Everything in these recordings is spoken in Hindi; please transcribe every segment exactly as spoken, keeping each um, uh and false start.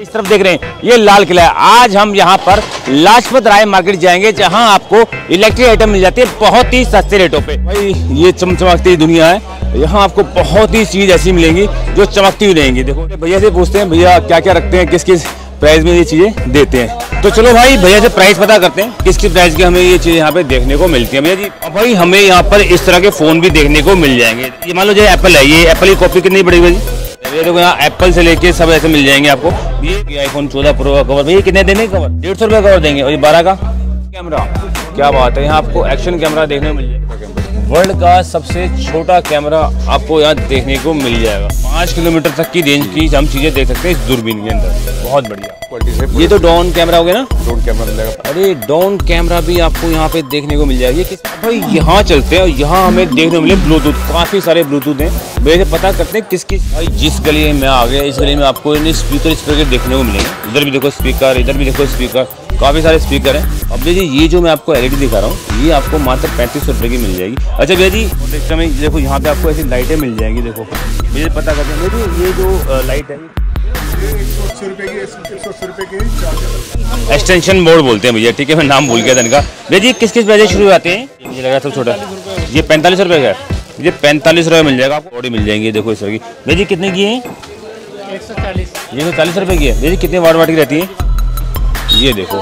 इस तरफ देख रहे हैं ये लाल किला है। आज हम यहाँ पर लाजपत राय मार्केट जाएंगे जहाँ आपको इलेक्ट्रिक आइटम मिल जाती है बहुत ही सस्ते रेटों पे। भाई ये चमचमाती दुनिया है, यहाँ आपको बहुत ही चीज ऐसी मिलेंगी जो चमकती हुई रहेंगी। देखो भैया से पूछते हैं भैया क्या क्या रखते हैं, किस किस प्राइस में ये चीजें देते हैं। तो चलो भाई भैया से प्राइस पता करते हैं किस किस प्राइस की हमें ये चीजें यहाँ पे देखने को मिलती है। भैया जी अब भाई हमें यहाँ पर इस तरह के फोन भी देखने को मिल जाएंगे। ये मान लो जो एप्पल है, ये एप्पल की कॉपी कितनी पड़ेगी भाई? ये देखो यहाँ एप्पल से लेके सब ऐसे मिल जाएंगे आपको। ये आईफोन चौदह प्रो का कवर, भैया कितने देने कवर? डेढ़ सौ रुपये कवर देंगे। और ये बारह का कैमरा, क्या बात है, यहाँ आपको एक्शन कैमरा देखने को मिल जाएगा। वर्ल्ड का सबसे छोटा कैमरा आपको यहाँ देखने को मिल जाएगा। पाँच किलोमीटर तक की रेंज की हम चीजें देख सकते हैं इस दूरबीन के अंदर, बहुत बढ़िया क्वालिटी से। ये तो डाउन कैमरा हो गया ना, डाउन कैमरा मिलेगा। अरे डाउन कैमरा भी आपको यहाँ पे देखने को मिल जाएगी। भाई यहाँ चलते हैं और यहाँ हमें देखने को मिले ब्लूटूथ, काफी सारे ब्लूटूथ हैं। मेरे पता करते हैं किस किस। भाई जिस गली में आ गए इस गली में आपको स्पीकर स्पीकर देखने को मिलेंगे। इधर भी देखो स्पीकर, इधर भी देखो स्पीकर, काफी सारे स्पीकर हैं। अब देखिए ये जो मैं आपको एलईडी दिखा रहा हूँ ये आपको मात्र पैंतीस सौ रुपए की मिल जाएगी। अच्छा भैया जी देखो यहाँ पे आपको ऐसी लाइटें मिल जाएंगी। देखो मुझे पता करते हैं देखिए ये जो लाइट है एक्सटेंशन बोर्ड बोलते हैं भैया, ठीक है मैं नाम भूल गया था इनका। भैया जी किस किस प्राइस शुरू आते हैं? मुझे लगा सब छोटा, ये पैंतालीस रुपए का, ये पैंतालीस रुपए मिल जाएगा आपको। बॉडी मिल जाएंगी देखो इस तरह की। भैया जी कितने की है? एक सौ चालीस। ये सौ चालीस रुपए की है। भैया जी कितने वाट वाट की रहती है? ये देखो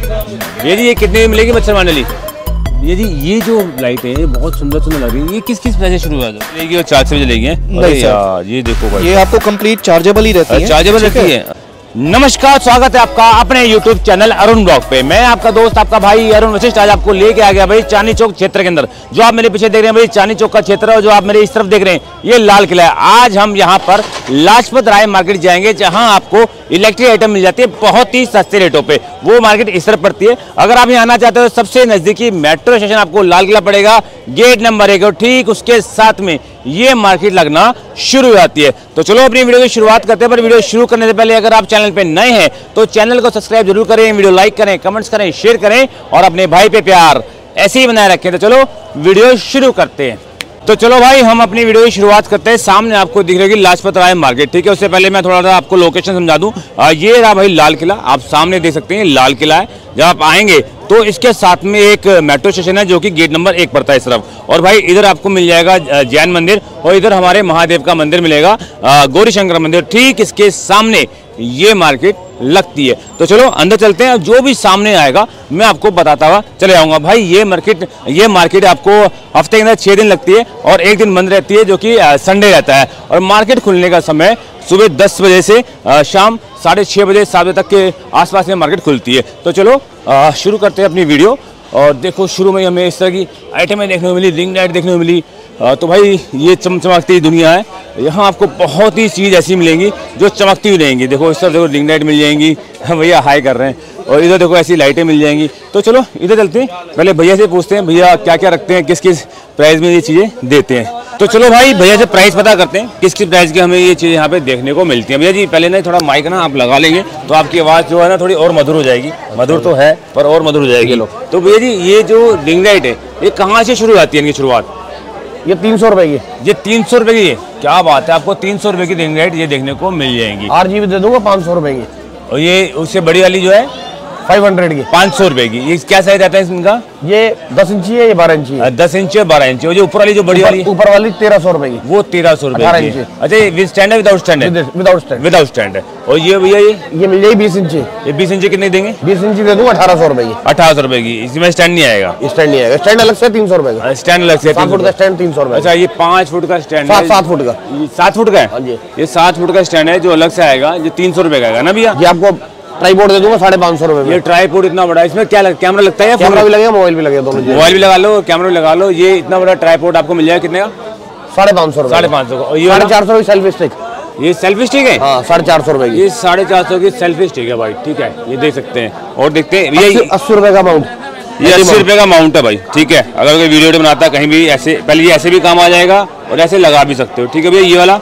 भैया जी ये कितने में मिलेगी मच्छर मारने वाली? ये जी ये जो लाइट है बहुत सुंदर सुंदर लग रही है। ये किस किस पैसे शुरू हुआ है? और चार से बजे लेगी यार। ये देखो भाई ये आपको कंप्लीट चार्जेबल ही रहती है, चार्जेबल रहती है। नमस्कार, स्वागत है आपका अपने YouTube चैनल अरुण ब्लॉग पे। मैं आपका दोस्त आपका भाई अरुण वशिष्ठ आज आपको लेके आ गया भाई चांदनी चौक क्षेत्र के अंदर। जो आप मेरे पीछे देख रहे हैं भाई चांदनी चौक का क्षेत्र है और जो आप मेरे इस तरफ देख रहे हैं ये लाल किला है। आज हम यहाँ पर लाजपत राय मार्केट जाएंगे जहाँ आपको इलेक्ट्रिक आइटम मिल जाती है बहुत ही सस्ते रेटों पे। वो मार्केट इस तरफ पड़ती है। अगर आप यहाँ आना चाहते हो तो सबसे नजदीकी मेट्रो स्टेशन आपको लाल किला पड़ेगा, गेट नंबर एक, और ठीक उसके साथ में ये मार्केट लगना शुरू हो जाती है। तो चलो अपनी वीडियो की शुरुआत करते हैं। पर वीडियो शुरू करने से पहले अगर आप चैनल पे नए हैं तो चैनल को सब्सक्राइब जरूर करें, वीडियो लाइक करें, कमेंट्स करें, शेयर करें और अपने भाई पे प्यार ऐसे ही बनाए रखें। तो चलो वीडियो शुरू करते हैं। तो चलो भाई हम अपनी वीडियो की शुरुआत करते हैं। सामने आपको दिख रही है लाजपत राय मार्केट, ठीक है। उससे पहले मैं थोड़ा सा आपको लोकेशन समझा दूं। ये रहा भाई लाल किला, आप सामने देख सकते हैं लाल किला है। जब आप आएंगे तो इसके साथ में एक मेट्रो स्टेशन है जो कि गेट नंबर एक पड़ता है इस तरफ। और भाई इधर आपको मिल जाएगा जैन मंदिर और इधर हमारे महादेव का मंदिर मिलेगा, गौरी शंकर मंदिर। ठीक इसके सामने ये मार्केट लगती है। तो चलो अंदर चलते हैं, जो भी सामने आएगा मैं आपको बताता हुआ चले जाऊंगा। भाई ये मार्केट ये मार्केट आपको हफ्ते के अंदर छः दिन लगती है और एक दिन बंद रहती है जो कि संडे रहता है। और मार्केट खुलने का समय सुबह दस बजे से शाम साढ़े छः बजे सात बजे तक के आसपास में मार्केट खुलती है। तो चलो शुरू करते हैं अपनी वीडियो। और देखो शुरू में हमें इस तरह की आइटमें देखने को मिली, रिंग लाइट देखने को मिली। तो भाई ये चमचमाती दुनिया है, यहाँ आपको बहुत ही चीज़ ऐसी मिलेंगी जो चमकती हुई रहेंगी। देखो इस तरफ देखो रिंग लाइट मिल जाएंगी, भैया हाई कर रहे हैं। और इधर देखो ऐसी लाइटें मिल जाएंगी। तो चलो इधर चलते हैं, पहले भैया से पूछते हैं भैया क्या क्या रखते हैं, किस किस प्राइस में ये चीज़ें देते हैं। तो चलो भाई भैया से प्राइस पता करते हैं किस किस प्राइस की हमें ये चीज़ यहाँ पे देखने को मिलती है। भैया जी पहले ना थोड़ा माइक ना आप लगा लेंगे तो आपकी आवाज़ जो है ना थोड़ी और मधुर हो जाएगी। मधुर तो है पर और मधुर हो जाएगी। लोग तो भैया जी ये जो रिंग लाइट है ये कहाँ से शुरू होती है इनकी शुरुआत? ये तीन सौ रुपए की। ये तीन सौ रुपए की है, क्या बात है। आपको तीन सौ रुपए की रिंग लाइट ये देखने को मिल जाएंगी। आर जी बी दे दूंगा पाँच सौ रुपए की। और ये उससे बड़ी वाली जो है फाइव हंड्रेड की, पाँच सौ रुपए की। ये क्या साइज आता है इनका? ये दस इंची है, ये बारह इंची है। दस इंची और बारह इंची। और जो ऊपर वाली जो बड़ी वाली ऊपर वाली तेरह सौ रुपए की, वो तेरह सौ रुपए की। अच्छा ये विद स्टैंड है विदाउट स्टैंड है? Without stand. विदाउट स्टैंड है। और ये भैया ये ये मिल जाएगी बीस इंची। ये बीस इंची कितने देंगे? बीस इंची दे दूंगा अठारह सौ रुपए की। अठारह सौ रुपए की। इसमें स्टैंड नहीं आएगा? स्टैंड नहीं आएगा, स्टैंड अलग से तीन सौ रुपए का। स्टैंड अलग से सात फुट का स्टैंड तीन सौ रुपए। अच्छा ये पाँच फुट का स्टैंड है? सात फुट का। सात फुट का है ये? सात फुट का स्टैंड है जो अलग से आएगा, ये तीन सौ रुपए का आएगा ना भैया? ये आपको ट्राईपोर्ड दे दूंगा साढ़े पाँच सौ रुपए में। ये ट्राईपोर्ड इतना बड़ा, इसमें क्या लग, कैमरा लगता है? कैमरा भी लगेगा, मोबाइल भी लगेगा, दोनों। मोबाइल भी लगा लो, कैमरा भी लगा लो। ये इतना बड़ा ट्राईपोर्ड आपको मिल जाएगा कितने का? साढ़े पाँच सौ रुपए। साढ़े पाँच सौ का। और ये साढ़े चार सौ की सेल्फी स्टिक। ये सेल्फी स्टिक है? हाँ साढ़े चार सौ रुपए की। ये साढ़े चार सौ की सेल्फी स्टिक है भाई, ठीक है। ये देख सकते हैं। और देखते हैं ये अस्सी रुपए का माउंट। ये अस्सी रुपए का माउंट है भाई, ठीक है। अगर कोई वीडियो बनाता है कहीं भी ऐसे, पहले ये ऐसे भी काम आ जाएगा और ऐसे लगा भी सकते हो, ठीक है भैया। ये वाला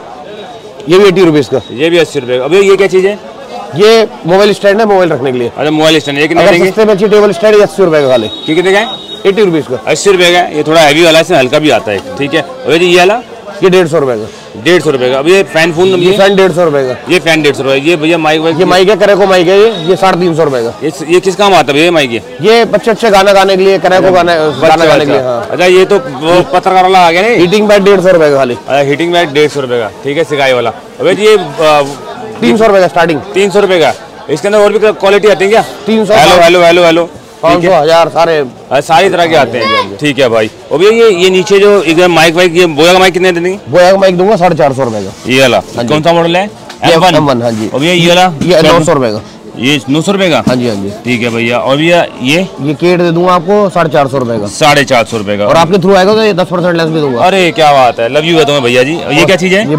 ये भी अस्सी रुपीज का। ये भी अस्सी रुपए का। अभी ये क्या चीज है? ये मोबाइल स्टैंड है, मोबाइल रखने के लिए। अच्छा मोबाइल स्टैंड। ये कितने देंगे? सस्ते में अच्छी टेबल स्टैंड अस्सी रुपए का खाली। कितने का है? अस्सी रुपीज का। अस्सी रुपए का। ये थोड़ा हैवी वाला है, हल्का भी आता है, ठीक है। और ये वाला ये डेढ़ सौ रुपए का। डेढ़ सौ रुपए का। अब ये फैन फूल ये फैन डेढ़ सौ रुपए का। ये फैन डेढ़ सौ रुपए। ये भैया माइक वाइक, ये माइक है, करे को माइक है, ये ये साढ़े तीन सौ रुपए का। ये ये किस काम आता है ये माइक? ये ये बच्चे अच्छे गाना गाने के लिए, करे को गाना गाना गाने के लिए। हाँ। अच्छा, ये तो वो पत्रकार वाला आ गया नहीं? हीटिंग बैट डेढ़ सौ रुपए का खाली। हीटिंग बैट डेढ़ सौ रुपए का, ठीक है, सिकाई वाला। अब ये तीन सौ रुपए का स्टार्टिंग। तीन सौ रुपए का। इसके अंदर और भी क्वालिटी आती है क्या? तीन सौ। हेलो हेलो हेलो हेलो पाँच सौ, हजार, सारे सारी तरह के आते हैं। ठीक है भाई। और भैया ये ये नीचे जो एकदम माइक वाइक, ये बोया का माइक कितने देंगे? बोया का माइक दूंगा साढ़े चार सौ रुपए का। ये वाला कौन सा मॉडल है? M one. हाँ जी। और भैया ये वाला? ये नौ सौ रुपए का। ये नौ सौ रुपए का। हाँ जी हाँ जी। ठीक है भैया। और भैया ये ये केट दे दूंगा आपको साढ़े चार सौ रुपए का। साढ़े चार सौ रुपए का। और आपके थ्रू आएगा तो ये दस परसेंट लेस भी दूंगा। अरे क्या बात है, लव यू है तुम्हें भैया जी। ये क्या चीज है? ये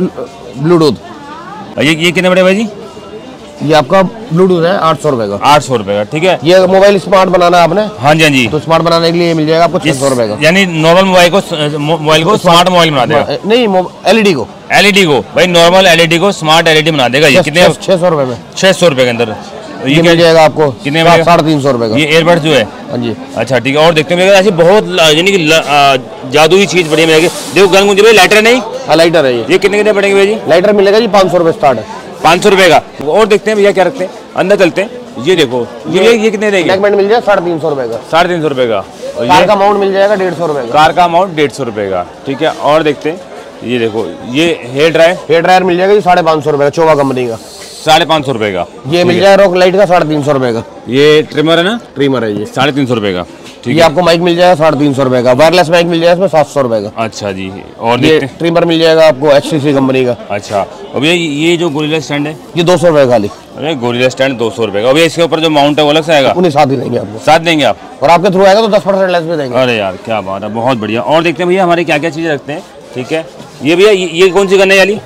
ब्लूटूथ। ये ये कितने बड़े भाई जी? ये आपका ब्लूटूथ है आठ सौ रुपए का। आठ सौ रुपए का, ठीक है। ये मोबाइल स्मार्ट बनाना है आपने? हाँ जी हाँ जी। तो स्मार्ट बनाने के लिए मिल जाएगा आपको छह सौ रुपए का। यानी नॉर्मल मोबाइल को मोबाइल को स्मार्ट मोबाइल बना देगा? नहीं, एलईडी को। एलईडी को भाई, नॉर्मल एलईडी को स्मार्ट एलईडी बना देगा। ये कितने? छह सौ रुपए में। छह सौ रुपए के अंदर ये, ये मिल जाएगा आपको कितने में? साढ़े तीन सौ रुपए का। ये एयरबड्स जो है? हाँ जी। अच्छा ठीक है। और देखते हैं ऐसी बहुत यानी कि जादुई चीज बढ़िया मिलेगी। देखो गन मुझे भाई, लाइटर नहीं? हाँ लाइटर है ये। ये कितने कितने पड़ेंगे भैया जी? लाइटर मिलेगा जी पाँच सौ रुपए स्टार्ट है। पाँच सौ रुपए का। और देखते हैं भैया क्या रखते हैं, अंदर चलते हैं। ये देखो ये ये कितने देंगे? नेकबैंड मिल जाएगा साढ़े तीन सौ रुपए का। साढ़े तीन सौ रुपए का। और कार ये का माउंट मिल जाएगा डेढ़ सौ रुपए का। कार का अमाउंट डेढ़ सौ रुपए का, ठीक है। और देखते हैं, ये देखो ये हेयर ड्रायर। हेयर ड्रायर मिल जाएगा जी साढ़े पाँच सौ रुपए का, चोवा कंपनी का। साढ़े पाँच सौ रुपए का। ये मिल जाएगा रॉक लाइट का साढ़े तीन सौ रुपए का। ये ट्रिमर है ना? ट्रिमर है ये। साढ़े तीन सौ रुपए का, ठीक ये है। आपको माइक मिल जाएगा साढ़े तीन सौ रुपए का। वायरलेस माइक मिल जाएगा इसमें सात सौ रुपए का। अच्छा जी। और ये देखते हैं। ट्रिमर मिल जाएगा आपको एच सी सी कंपनी का। अच्छा। अब ये ये जो गोरिल्ला स्टैंड है, ये दो सौ रुपए खाली। अरे गोरिल्ला स्टैंड दो सौ रुपए का। अभी इसके ऊपर जो माउंट है वो अलग से आएगा? उन्हें साथ ही देंगे आपको। साथ देंगे आप? और आपके थ्रू आएगा तो दस परसेंट लेस भी देंगे। अरे यार क्या बात है, बहुत बढ़िया। और देखते हैं भैया हमारे क्या क्या चीजें रखते हैं, ठीक है। ये भैया ये, ये कौन सी गन है वाली?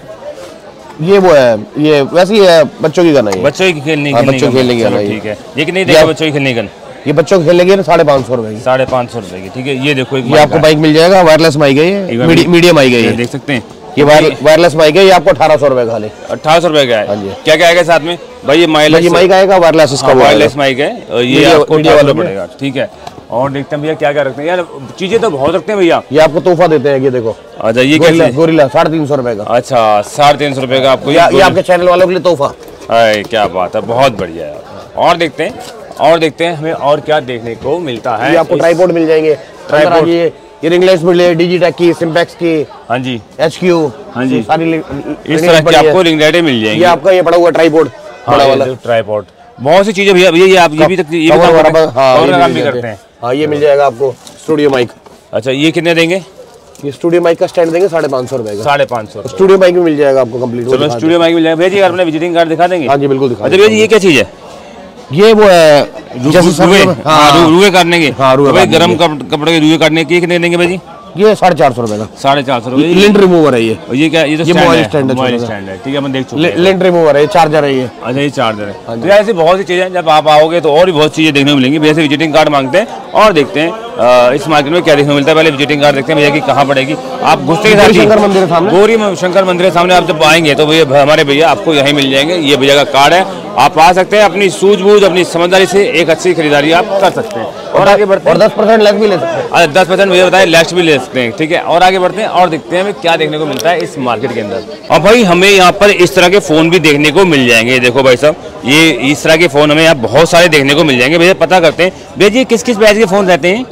ये वो है, ये वैसी है बच्चों की गन है। बच्चों की खेलने हाँ, बच्चों की खेलने की गन है। ठीक है। ये कितने देगा बच्चों की खेलने की गन? ये बच्चों के खेलने की साढ़े पाँच सौ रुपए की। साढ़े पाँच सौ रुपए की, ठीक है। ये देखो एक ये आपको बाइक मिल जाएगा, वायरलेस माइक है ये, मीडियम माइक है ये, देख सकते हैं। ये वायरलेस माइक है, ये आपको अठारह सौ रुपए खाली। अठारह सौ रुपए का है। हाँ जी। क्या क्या आएगा साथ में भाई? ये माइलेज माइक आएगा, वायरलेस इसका वायरलेस माइक है, ये आपको मीडिया वाला पड़ेगा, ठीक है। और देखते हैं भैया क्या क्या रखते हैं यार, चीजें तो बहुत रखते हैं भैया। ये आपको तोहफा देते हैं, ये देखो। अच्छा ये क्या? गोरिल्ला साढ़े तीन सौ रुपए का। अच्छा साढ़े तीन सौ रुपए का आपको ये आपके चैनल वालों के लिए तोहफा। अरे क्या बात है, बहुत बढ़िया यार। और देखते हैं और देखते हैं हमें और क्या देखने को मिलता है। ये आपको ट्राइपॉड मिल जाएंगे। ट्राइपॉड ये ये रिंग लाइट्स मिल जाएगी, डिजिटेक की, सिम्पैक्स की। हाँ जी। H Q. हाँ जी। सारी इस तरह की आपको रिंग लाइटें मिल जाएंगी। ये आपका ये पड़ा हुआ ट्राइपॉड, बड़ा वाला ट्राइपॉड। बहुत सी चीजें भैया भैया ये आप ये भी तक ये भी काम भी करते हैं। हाँ ये मिल जाएगा आपको स्टूडियो माइक। अच्छा ये कितने देंगे? ये स्टूडियो माइक का स्टैंड देंगे साढ़े पाँच सौ रुपए का। साढ़े पाँच सौ। स्टूडियो माइक भी मिल जाएगा आपको कंप्लीट। चलो स्टूडियो माइक मिल जाएगा भैया जी। अपने विजिटिंग कार्ड दिखा देंगे? हाँ जी बिल्कुल दिखा। अच्छा भैया जी ये क्या चीज है? ये वो है जैसे रुए काटने के। हाँ रुए गर्म कपड़े के रुए काटने के कितने देंगे भाई जी? ये साढ़े चार सौ रुपए का। साढ़े चार सौ रुपए। लिंट रिमूवर है ये। ये क्या? ये तो ये मोबाइल स्टैंड है, मोबाइल स्टैंड है, ठीक है, मैं देख चुका हूं। लिंट रिमूवर है ये, चार्जर है ये। अच्छा ये चार्जर है। तो ऐसी बहुत सी चीजें, जब आप आओगे तो और भी बहुत चीजें देखने को मिलेंगी। भैया से विजिटिंग कार्ड मांगते हैं और देखते हैं इस मार्केट में क्या देखने को मिलता है। पहले विजिटिंग कार्ड देखते हैं भैया की कहाँ पड़ेगी। आप घुसते के साथ शंकर मंदिर सामने, गौरी शंकर मंदिर के सामने आप जब आएंगे तो भैया हमारे भैया आपको यहीं मिल जाएंगे। ये भैया का कार्ड है, आप आ सकते हैं, अपनी सूझबूझ अपनी समझदारी से एक अच्छी खरीदारी आप कर सकते हैं। और आगे बढ़ते हैं। और दस परसेंट लेस भी ले सकते हैं। दस परसेंट भैया बताए लेस भी ले सकते हैं, ठीक है। और आगे बढ़ते हैं और देखते हैं हमें क्या देखने को मिलता है इस मार्केट के अंदर। और भाई हमें यहाँ पर इस तरह के फोन भी देखने को मिल जाएंगे। देखो भाई साहब, ये इस तरह के फोन हमें यहाँ बहुत सारे देखने को मिल जाएंगे। भैया पता करते हैं भैया जी किस किस प्राइस के फोन रहते हैं?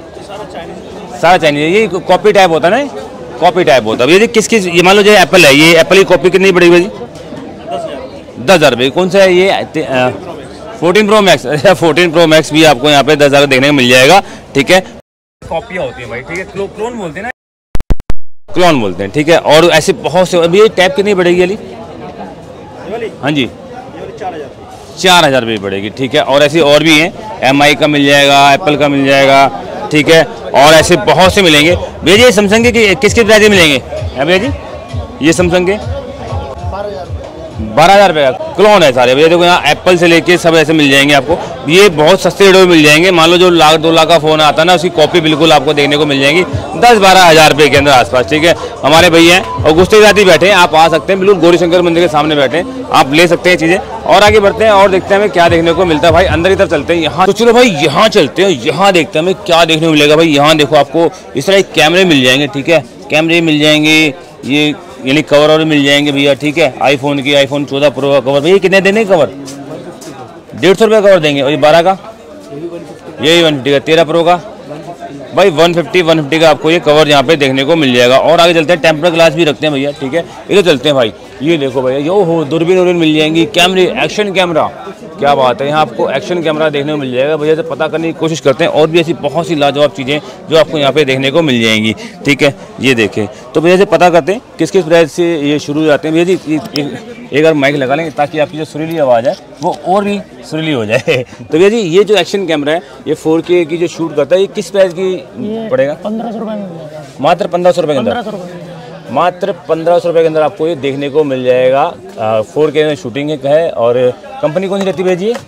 सारा चाइनीज। ये कॉपी टाइप होता है ना? कॉपी टाइप होता है भैया जी। किस किस, ये मान लो जो एप्पल है, ये एप्पल की कॉपी कितनी पड़ेगी भैया जी? दस हजार रुपये। कौन सा है ये? Fourteen pro max. अच्छा फोर्टीन प्रो मैक्स भी आपको यहाँ पे दस हजार देखने को मिल जाएगा, ठीक है। कॉपियाँ होती है भाई, ठीक है, क्लोन बोलते हैं ना, क्लोन बोलते हैं, ठीक है। और ऐसे बहुत से। अभी ये टैब कितनी पड़ेगी अली? हाँ जी चार हजार रुपये पड़ेगी, ठीक है। और ऐसी और भी हैं, एम आई का मिल जाएगा, एप्पल का मिल जाएगा, ठीक है। और ऐसे बहुत से मिलेंगे भैया जी। ये सैमसंग के किस किस प्राइस में मिलेंगे भैया जी? ये सैमसंग के बारह हजार रुपये का क्लोन है सारे भैया। देखो यहाँ एप्पल से लेके सब ऐसे मिल जाएंगे आपको, ये बहुत सस्ते रेटों में मिल जाएंगे। मान लो जो लाख दो लाख का फोन आता है ना, उसकी कॉपी बिल्कुल आपको देखने को मिल जाएगी दस बारह हजार रुपये के अंदर आसपास। ठीक है, हमारे भैया हैं और गुस्ते जाती बैठे हैं, आप आ सकते हैं, बिल्कुल गौरी शंकर मंदिर के सामने बैठे हैं, आप ले सकते हैं चीज़ें। और आगे बढ़ते हैं और देखते हैं हमें क्या देखने को मिलता है भाई। अंदर की तरफ चलते हैं यहाँ, तो चलो भाई यहाँ चलते हैं, यहाँ देखते हैं हमें क्या देखने को मिलेगा भाई। यहाँ देखो आपको इस तरह कैमरे मिल जाएंगे। ठीक है, कैमरे मिल जाएंगे, ये यानी कवर और मिल जाएंगे भैया। ठीक है, आईफोन की आईफोन चौदह प्रो का कवर भैया कितने देने कवर? डेढ़ सौ रुपये कवर देंगे। और ये बारह का यही वन फिफ्टी का, तेरह प्रो का भाई वन फिफ्टी वन फिफ्टी का आपको ये कवर यहाँ पे देखने को मिल जाएगा। और आगे चलते हैं, टेम्पर ग्लास भी रखते हैं भैया। ठीक है, इधर चलते हैं भाई, ये देखो भैया, यो हो दूरबीन दूरबीन मिल जाएंगी, कैमरे एक्शन कैमरा, क्या बात है, यहाँ आपको एक्शन कैमरा देखने को मिल जाएगा भैया। से पता करने की कोशिश करते हैं, और भी ऐसी बहुत सी लाजवाब चीज़ें जो आपको यहाँ पे देखने को मिल जाएंगी। ठीक है, ये देखें, तो भैया से पता करते हैं किस किस प्राइस से ये शुरू हो जाते हैं भैया जी। एक बार माइक लगा लेंगे ताकि आपकी जो सुरीली आवाज़ है वो और भी सुरीली हो जाए। तो भैया जी ये जो एक्शन कैमरा है, ये फोर के की जो शूट करता है, ये किस प्राइस की पड़ेगा? पंद्रह सौ रुपये मात्र पंद्रह सौ रुपये के अंदर, मात्र पंद्रह सौ रुपये के अंदर आपको ये देखने को मिल जाएगा। फोर के शूटिंग है। और कंपनी कौन सी रहती है भैया जी?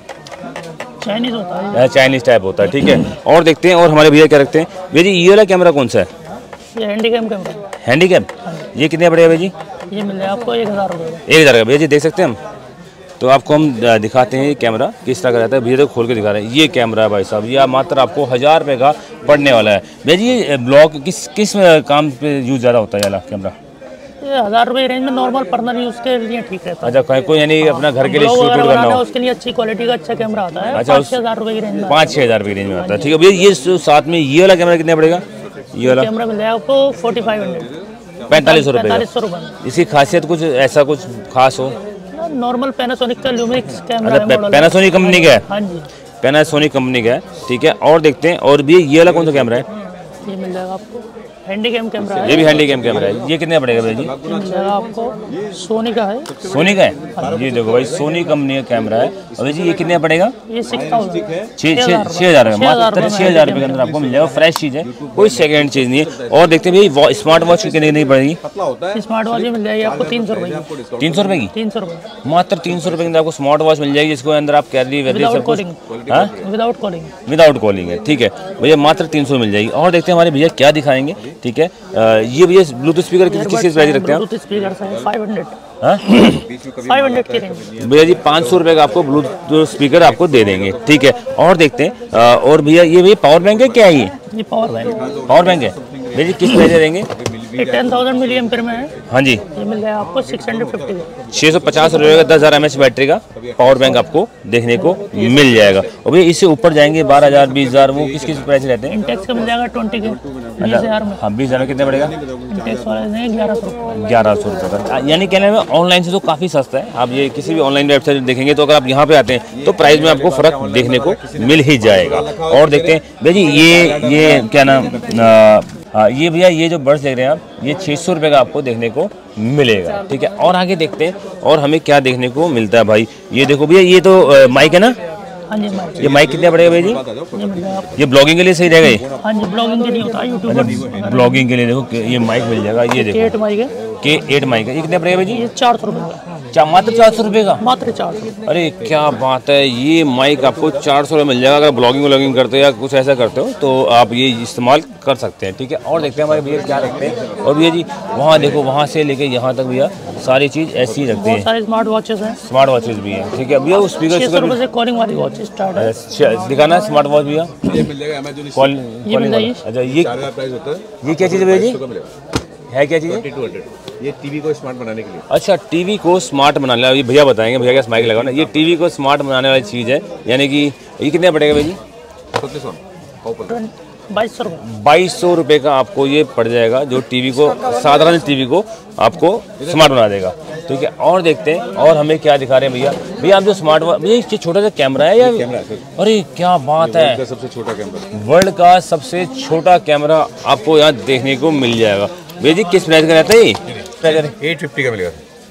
चाइनीज होता है, चाइनीज टाइप होता है। ठीक है, और देखते हैं और हमारे भैया क्या रखते हैं भैया जी। ये वाला कैमरा कौन सा है? ये हैंडीकैम कैमरा। हैंडीकैम, ये कितने पड़ेगा भैया जी? ये मिल जाएगा आपको एक हज़ार रुपये एक हज़ार का भैया जी। देख सकते हैं हम, तो आपको हम दिखाते हैं ये कैमरा किस तरह का रहता है। भैया तो खोल के दिखा रहे हैं, ये कैमरा है भाई साहब, ये मात्र आपको हज़ार रुपये का पड़ने वाला है भैया जी। ये ब्लॉग किस किस काम पे यूज़ ज़्यादा होता है ये वाला कैमरा? ये हज़ार रुपये रेंज में नॉर्मल पर्सनल यूज़ के लिए ठीक रहता है। अच्छा, कोई यानी अपना घर के लिए शूट करना हो उसके लिए अच्छी क्वालिटी का अच्छा कैमरा आता है। अच्छा, छः हज़ार रुपये की रेंज में, पाँच छः हज़ार रुपये की रेंज में आता है। ठीक है भैया, ये साथ में ये वाला कैमरा कितने पड़ेगा? ये वाला कैमरा मिल जाएगा आपको फोर्टी फाइव हंड्रेड पैंतालीस सौ रुपये पैंतालीस सौ रुपये। इसकी खासियत कुछ ऐसा कुछ खास हो? नॉर्मल पैनासोनिक का ल्यूमिक्स कैमरा है, पैनासोनिक कंपनी का है। हाँ जी, पैनासोनिक कंपनी का है। ठीक है, और देखते हैं और भी ये वाला कौन सा कैमरा है? ये मिल जाएगा आपको हैंडीकैम कैमरा है। ये भी हैंडीकैम कैमरा है। ये कितने पड़ेगा भैया जी? ये मिल जाएगा आपको सोनी का है। सोनी का है, ये देखो भाई सोनी कंपनी का कैमरा है। और जी ये कितने पड़ेगा? ये सिक्स थाउजेंड छः छः हज़ार रुपये मात्र छः हज़ार रुपये के अंदर आपको मिल जाएगा। फ्रेश चीज़ है, कोई सेकेंड चीज़ नहीं है। और देखते हैं भाई स्मार्ट वॉच कितने नहीं पड़ेगी? स्मार्ट वॉच मिल जाएगी आपको तीन सौ रुपये तीन सौ रुपये की तीन सौ रुपये मात्र तीन सौ रुपये के अंदर आपको स्मार्ट वॉच मिल जाएगी, जिसको अंदर आप carry without calling without calling without calling है। ठीक है भैया, मात्र तीन सौ मिल जाएगी। और देखते हैं हमारे भैया क्या दिखाएंगे। ठीक है, ये भैया ब्लूटूथ स्पीकर किस किस प्राइस रखते हैं? ब्लूटूथ स्पीकर फाइव हंड्रेड हाँ फाइव हंड्रेड की रेंज भैया जी, पाँच सौ रुपये का आपको ब्लूटूथ स्पीकर आपको दे देंगे। ठीक है, और देखते हैं और भैया ये भैया पावर बैंक है क्या है? ये ये पावर बैंक पावर बैंक है भैया जी, किस प्राइस देंगे? ये टेन थाउजेंड मिली एम्पेयर में है। हाँ जी, ये मिल जाएगा आपको सिक्स हंड्रेड फिफ्टी का छः सौ पचास रुपये का दस हज़ार एम एच बैटरी का पावर बैंक आपको देखने को मिल जाएगा। और भैया इससे ऊपर जाएंगे बारह हज़ार बीस हज़ार वो किस किस प्राइस रहते हैं? इंटेक्स का मिल जाएगा ट्वेंटी के बीस हज़ार में। हाँ बीस हज़ार में कितने पड़ेगा? इंटेक्स वाले देंगे ग्यारह सौ रुपये ग्यारह सौ रुपये का। यानी कहने में ऑनलाइन से तो काफ़ी सस्ता है। आप ये किसी भी ऑनलाइन वेबसाइट देखेंगे तो अगर आप यहाँ पे आते हैं तो प्राइस में आपको फ़र्क देखने को मिल ही जाएगा। और देखते हैं भैया जी ये ये क्या नाम, हाँ ये भैया ये जो बर्ड्स देख रहे हैं आप, ये छः सौ रुपये का आपको देखने को मिलेगा। ठीक है, और आगे देखते हैं और हमें क्या देखने को मिलता है भाई। ये देखो भैया, ये तो माइक है ना? हाँ जी, माइक। ये माइक कितने पड़ेगा भैया जी? ये मिल जाएगा ये ब्लॉगिंग के लिए सही रहेगा ये? हाँ जी, ब्लॉगिंग के लिए होता है यूट्यूब। ब्लॉगिंग के लिए देखो ये माइक मिल जाएगा। ये देखो एट माइक है, के एट माइक है। ये कितने पड़ेगा भैया जी? ये चार सौ रुपये का चा, मात्र चार सौ रुपये का? मात्र चार सौ। अरे क्या बात है, ये माइक आपको चार सौ में मिल जाएगा। अगर ब्लॉगिंग व्लॉगिंग करते हो या कुछ ऐसा करते हो तो आप ये इस्तेमाल कर सकते हैं। ठीक है, और देखते हैं हमारे भैया क्या रखते हैं। और भैया जी वहाँ देखो, वहाँ से लेके यहाँ तक भैया सारी चीज़ ऐसी ही रखते हैं। सारे स्मार्ट वॉचेस हैं, स्मार्ट वॉचेस भी हैं। ठीक है भैया, वो स्पीकर छः सौ रुपये से कॉलिंग वाली वॉच स्टार्ट है। दिखाना है स्मार्ट वॉच भैया। ये मिल जाएगा अमेज़न ये मिल जाएगी। अच्छा ये चार हज़ार प्राइस होता है। ये क्या चीज़ है भैया जी? है क्या चीज़? Two hundred. ये टीवी को स्मार्ट बनाने के लिए। अच्छा, टीवी को स्मार्ट बनाने वाला, ये भैया बताएंगे, भैया क्या माइक लगाओ ना। ये टीवी को स्मार्ट बनाने वाली चीज़ है, यानी कि ये कितने पड़ेगा भैया जी? बाईस सौ रुपये बाईस सौ रुपये का आपको ये पड़ जाएगा, जो टीवी को साधारण टीवी को आपको स्मार्ट बना देगा। ठीक है, और देखते हैं और हमें क्या दिखा रहे हैं भैया। भैया आप जो स्मार्ट भैया ये छोटा सा कैमरा है या? अरे क्या बात है, सबसे छोटा कैमरा, वर्ल्ड का सबसे छोटा कैमरा आपको यहाँ देखने को मिल जाएगा। भैया जी किस प्राइस का रहता है ये? एट फिफ्टी का मिलेगा।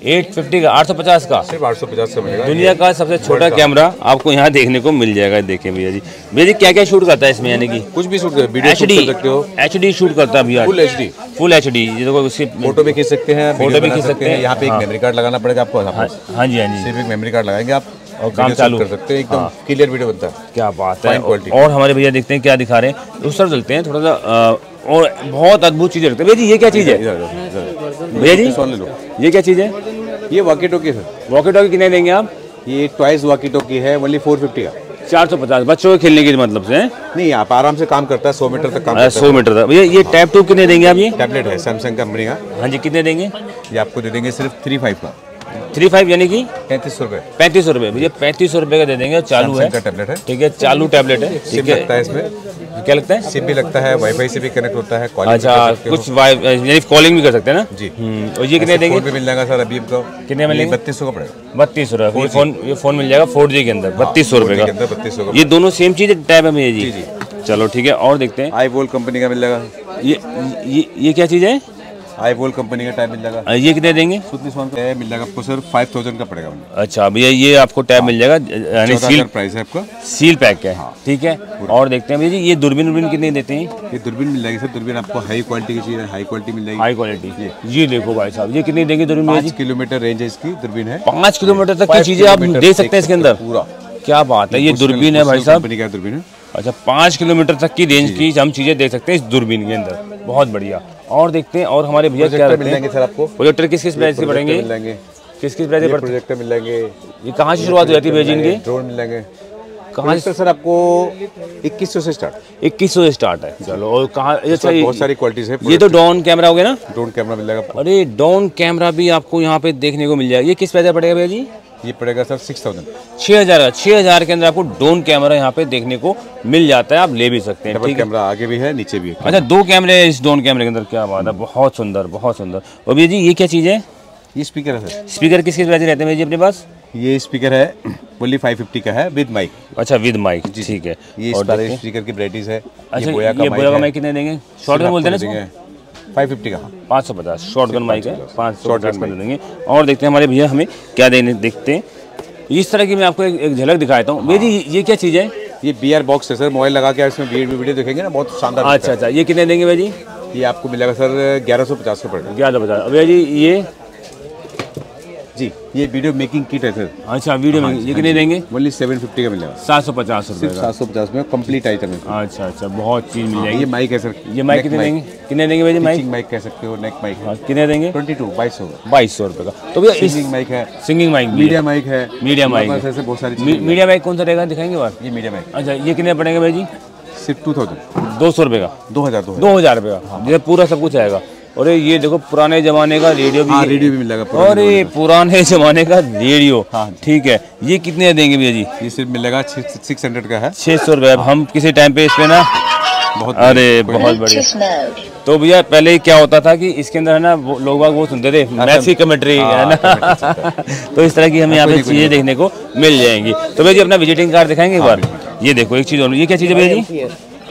आठ सौ पचास का आठ सौ पचास का सिर्फ आठ सौ पचास का मिलेगा। दुनिया का सबसे छोटा कैमरा आपको यहाँ देखने को मिल जाएगा। देखें भैया जी, भैया जी क्या क्या शूट करता है इसमें, यानी कि कुछ भी शूट कर वीडियो एच शूट डी कर सकते हो, एच डी शूट करता है भैया, full H D full H D. ये देखो उसकी फोटो भी खींच सकते हैं, फोटो वीडियो भी बना खींच सकते हैं। यहाँ पे एक हाँ। मेमोरी कार्ड लगाना पड़ेगा आपको। हाँ हाँ जी हाँ जी, सिर्फ एक मेमोरी कार्ड लगाएंगे आप और काम वीडियो चालू शूट कर सकते हैं, एकदम क्लियर वीडियो बनता है। क्या बात है। Fine quality। और हमारे भैया देखते हैं क्या दिखा रहे हैं, उस तरफ चलते हैं थोड़ा सा। अ, और बहुत अद्भुत चीज़ें रखते हैं भैया जी। ये क्या चीज़ है इधर इधर भैया जी, ले लो, ये क्या चीज़ है? ये walkie talkie sir, walkie talkie कितने देंगे आप? ये टॉयज वॉकी टॉकी है, ओनली फोर फिफ्टी का। चार सौ पचास बच्चों के खेलने के मतलब से हैं? नहीं, आप आराम से काम करता है, सौ मीटर तक काम अ, करता सौ मीटर तक। भैया ये टैब ट्यूब कितने देंगे आप? ये टैबलेट है सैमसंग कंपनी का, हाँ जी, कितने देंगे? ये आपको दे देंगे सिर्फ थ्री फाइव का, थ्री फाइव यानी कि पैंतीस सौ रुपये। पैंतीस सौ रुपये भैया, पैंतीस सौ रुपये का दे देंगे। चालू है, सैमसंग का टैबलेट है, ठीक है, चालू टैबलेट है, सिम ठीक लगता है। है इसमें, क्या लगता है? सिम भी लगता है, वाईफाई से भी कनेक्ट होता है, कॉलिंग भी अच्छा, कर सकते हो। कुछ वाई यानी कॉलिंग भी कर सकते हैं ना जी। हम्म, और ये कितने देंगे? फोन पे मिल जाएगा सर अभी आपको, कितने में लेंगे? बत्तीस सौ का पड़ेगा, बत्तीस सौ रुपये। ये फोन ये फोन मिल जाएगा फोर जी के अंदर बत्तीस सौ रुपये फोर जी के का। अंदर बत्तीस सौ का। ये दोनों सेम चीज़ टैब है भैया जी? जी, चलो ठीक है, और देखते हैं। आई वोल कंपनी का मिल जाएगा, ये ये ये क्या चीज़ है? आई वोल कंपनी का टैब मिल जाएगा, अ, ये कितने देंगे? सुतनी सोन का मिल जाएगा आपको सर, फाइव थाउजेंड का पड़ेगा। अच्छा भैया, ये आपको टैब मिल जाएगा, यानी चौदह सील हजार प्राइस है आपका, सील पैक है, ठीक है। और देखते हैं भैया जी, ये दूरबीन दूरबीन कितने देते हैं? ये दूरबीन मिल जाएगी सर, दूरबीन आपको हाई क्वालिटी की चीज़ है, हाई क्वालिटी मिल जाएगी। High quality. ये देखो भाई साहब, ये कितनी देंगे दूरबीन भैया जी? पाँच किलोमीटर रेंज है इसकी दूरबीन है, पाँच किलोमीटर तक की पाँच चीज़ें आप किलोमीटर देख सकते हैं इसके अंदर। पूरा। क्या बात है, ये बुशेल- दूरबीन है भाई बुशेल साहब। कंपनी का दूरबीन है। अच्छा, पाँच किलोमीटर तक की रेंज की हम चीज़ें देख सकते हैं इस दूरबीन के अंदर, बहुत बढ़िया। और देखते हैं, और हमारे भैया क्या प्रोजेक्टर रखते मिल जाएंगे हैं? सर आपको, प्रोजेक्टर किस किस प्राइस के पड़ेंगे? मिल जाएंगे, किस किस प्राइस के पड़ते हैं? प्रोजेक्टर मिल जाएंगे। ये कहाँ से शुरुआत हो जाती है भैया जी इनकी? ड्रोन मिल जाएंगे, कहाँ से? प्रोजेक्टर सर आपको इक्कीस सौ से स्टार्ट, इक्कीस सौ से स्टार्ट है। चलो, और कहाँ? अच्छा, ये बहुत सारी क्वालिटीज है। ये तो डॉन कैमरा हो गया ना? ड्रोन कैमरा मिल जाएगा आपको, अरे डॉन कैमरा भी आपको यहाँ पे देखने को मिल जाएगा। ये किस पैसे पड़ेगा भैया जी? ये पड़ेगा सर सिक्स थाउजेंड, छः हज़ार का। छः हज़ार के अंदर आपको डोन कैमरा यहाँ पे देखने को मिल जाता है, आप ले भी सकते हैं, डबल ठीक है। कैमरा आगे भी है नीचे भी है। अच्छा, दो कैमरे हैं इस डोन कैमरे के अंदर, क्या बात है, बहुत सुंदर बहुत सुंदर। और भैया जी ये क्या चीज़ है? ये स्पीकर है सर, स्पीकर किस किस वजह रहते हैं भैया जी अपने पास? ये स्पीकर है ओनली फाइव फिफ्टी का है विद माइक। अच्छा, विद माइक, ठीक है। ये और सारे देखते हैं। स्पीकर की वैराइटीज है। अच्छा, ये बोया का ये माइक बोया का है, माइक कितने देंगे? शॉर्ट गन बोलते हैं ना, फाइव फिफ्टी का। पाँच सौ पचास शॉर्ट गन माइक है, पाँच सौ Short पचास gun में दे देंगे। और देखते हैं हमारे भैया हमें क्या देने, देखते हैं। इस तरह की मैं आपको एक, एक झलक दिखाता हूँ। भैया जी ये क्या चीज़ है? ये बी आर बॉक्स है सर, मोबाइल लगा के इसमें वीडियो वीडियो देखेंगे ना, बहुत शानदार। अच्छा अच्छा, ये कितने देंगे भैया जी? ये आपको मिलेगा सर ग्यारह सौ पचास का पड़ेगा। ग्यारह पचास। भैया जी ये? जी, ये वीडियो मेकिंग किट है सर, अच्छा, वीडियो में ये कितने देंगे? ओनली सेवन फिफ्टी का मिलेगा, सात सौ पचास रुपये सिर्फ का। सात सौ पचास में कंप्लीट आइटम है। अच्छा अच्छा, बहुत चीज़ मिल ये जाएगी। माइक है सर, ये माइक कितने देंगे? कितने देंगे भैया जी माइक? माइक कह सकते हो, नेक माइक हाँ, कितने देंगे? ट्वेंटी टू बाईस सौ बाईस सौ रुपये का। तो भैया इस सिंगिंग माइक है, सिंगिंग माइक भी है। मीडिया माइक है, मीडिया माइक हमारे पास है। ऐसे बहुत सारी मी- चीजें। मीडिया माइक कौन सा रहेगा, दिखाएंगे बार? ये मीडिया माइक अच्छा, ये कितने पड़ेंगे भाई जी? सिर्फ टू थाउजेंड, दो सौ रुपये का। दो हजार दो दो हज़ार रुपये का, ये पूरा सब कुछ आएगा। और ये देखो पुराने जमाने का रेडियो भी। हाँ, रेडियो भी मिल जाएगा पुराने अरे पुराने जमाने का रेडियो, हाँ। ठीक है। ये कितने देंगे भैया जी? ये सिर्फ मिलेगा सिक्स हंड्रेड का है, छः सौ रुपये। हम किसी टाइम पे इस पे ना, बहुत अरे बहुत बढ़िया। तो भैया पहले क्या होता था कि इसके अंदर है ना, वो लोग बाग वो सुनते थे मैच की कमेंट्री, है ना। तो इस तरह की हमें यहाँ पे चीज़ें देखने को मिल जाएंगी। तो भैया जी अपना विजिटिंग कार्ड दिखाएंगे एक बार? ये देखो एक चीज़ और, ये क्या चीज़ है भैया जी?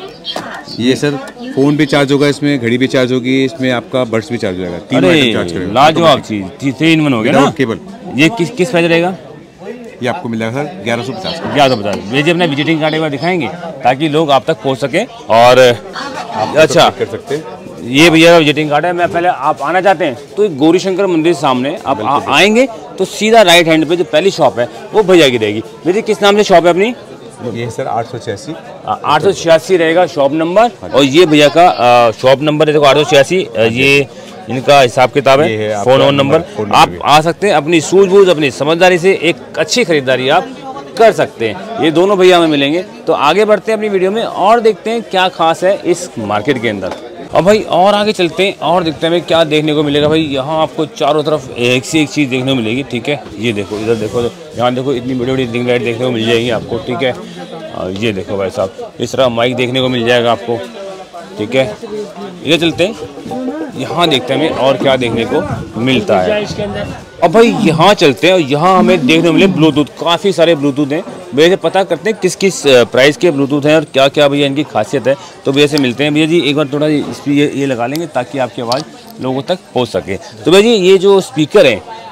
ये सर फोन भी चार्ज होगा इसमें, घड़ी भी चार्ज होगी इसमें, आपका बर्ड्स भी चार्ज हो जाएगा, तीन आइटम चार्ज अरे करेगा। लाजवाब चीज़, थ्री इन वन हो गया ना। Without cable. ये किस किस प्राइस रहेगा? ये आपको मिलेगा सर ग्यारह सौ पचास का। ग्यारह सौ पचास। भैया जी अपना विजिटिंग कार्ड एक बार दिखाएंगे ताकि लोग आप तक पहुँच सकें। और अच्छा, कर सकते हैं। ये भैया का विजिटिंग कार्ड है। मैं पहले, आप आना चाहते हैं तो एक गौरी शंकर मंदिर सामने आप आ, आएंगे तो सीधा राइट हैंड पे जो पहली शॉप है वो भैया की रहेगी। भैया जी किस नाम से शॉप है अपनी? ये सर आठ सौ छियासी, आठ सौ छियासी रहेगा शॉप नंबर। और ये भैया का शॉप नंबर है, देखो आठ सौ छियासी। ये इनका हिसाब किताब ये है है, आपका phone on number, number. Phone number आप भी। आ सकते हैं, अपनी सूझबूझ अपनी समझदारी से एक अच्छी खरीदारी आप कर सकते हैं। ये दोनों भैया हमें मिलेंगे। तो आगे बढ़ते हैं अपनी वीडियो में और देखते हैं क्या खास है इस मार्केट के अंदर। अब भाई और आगे चलते हैं और देखते हैं भाई क्या देखने को मिलेगा। भाई यहाँ आपको चारों तरफ एक से एक चीज़ देखने को मिलेगी, ठीक है। ये देखो, इधर देखो, यहाँ देखो, इतनी बड़ी बड़ी रिंग लाइट देखने को मिल जाएगी आपको, ठीक है। और ये देखो भाई साहब, इस तरह माइक देखने को मिल जाएगा आपको, ठीक है। इधर चलते हैं, यहाँ देखते हैं हमें और क्या देखने को मिलता है। अब भाई यहाँ चलते हैं और यहाँ हमें देखने को मिले ब्लूटूथ, काफ़ी सारे ब्लूटूथ हैं। भैया से पता करते हैं किस किस प्राइस के ब्लूटूथ हैं और क्या क्या भैया इनकी खासियत है। तो भैया से मिलते हैं। भैया जी एक बार थोड़ा इस पर ये, ये लगा लेंगे ताकि आपकी आवाज़ लोगों तक पहुँच सके। तो भैया जी ये जो स्पीकर हैं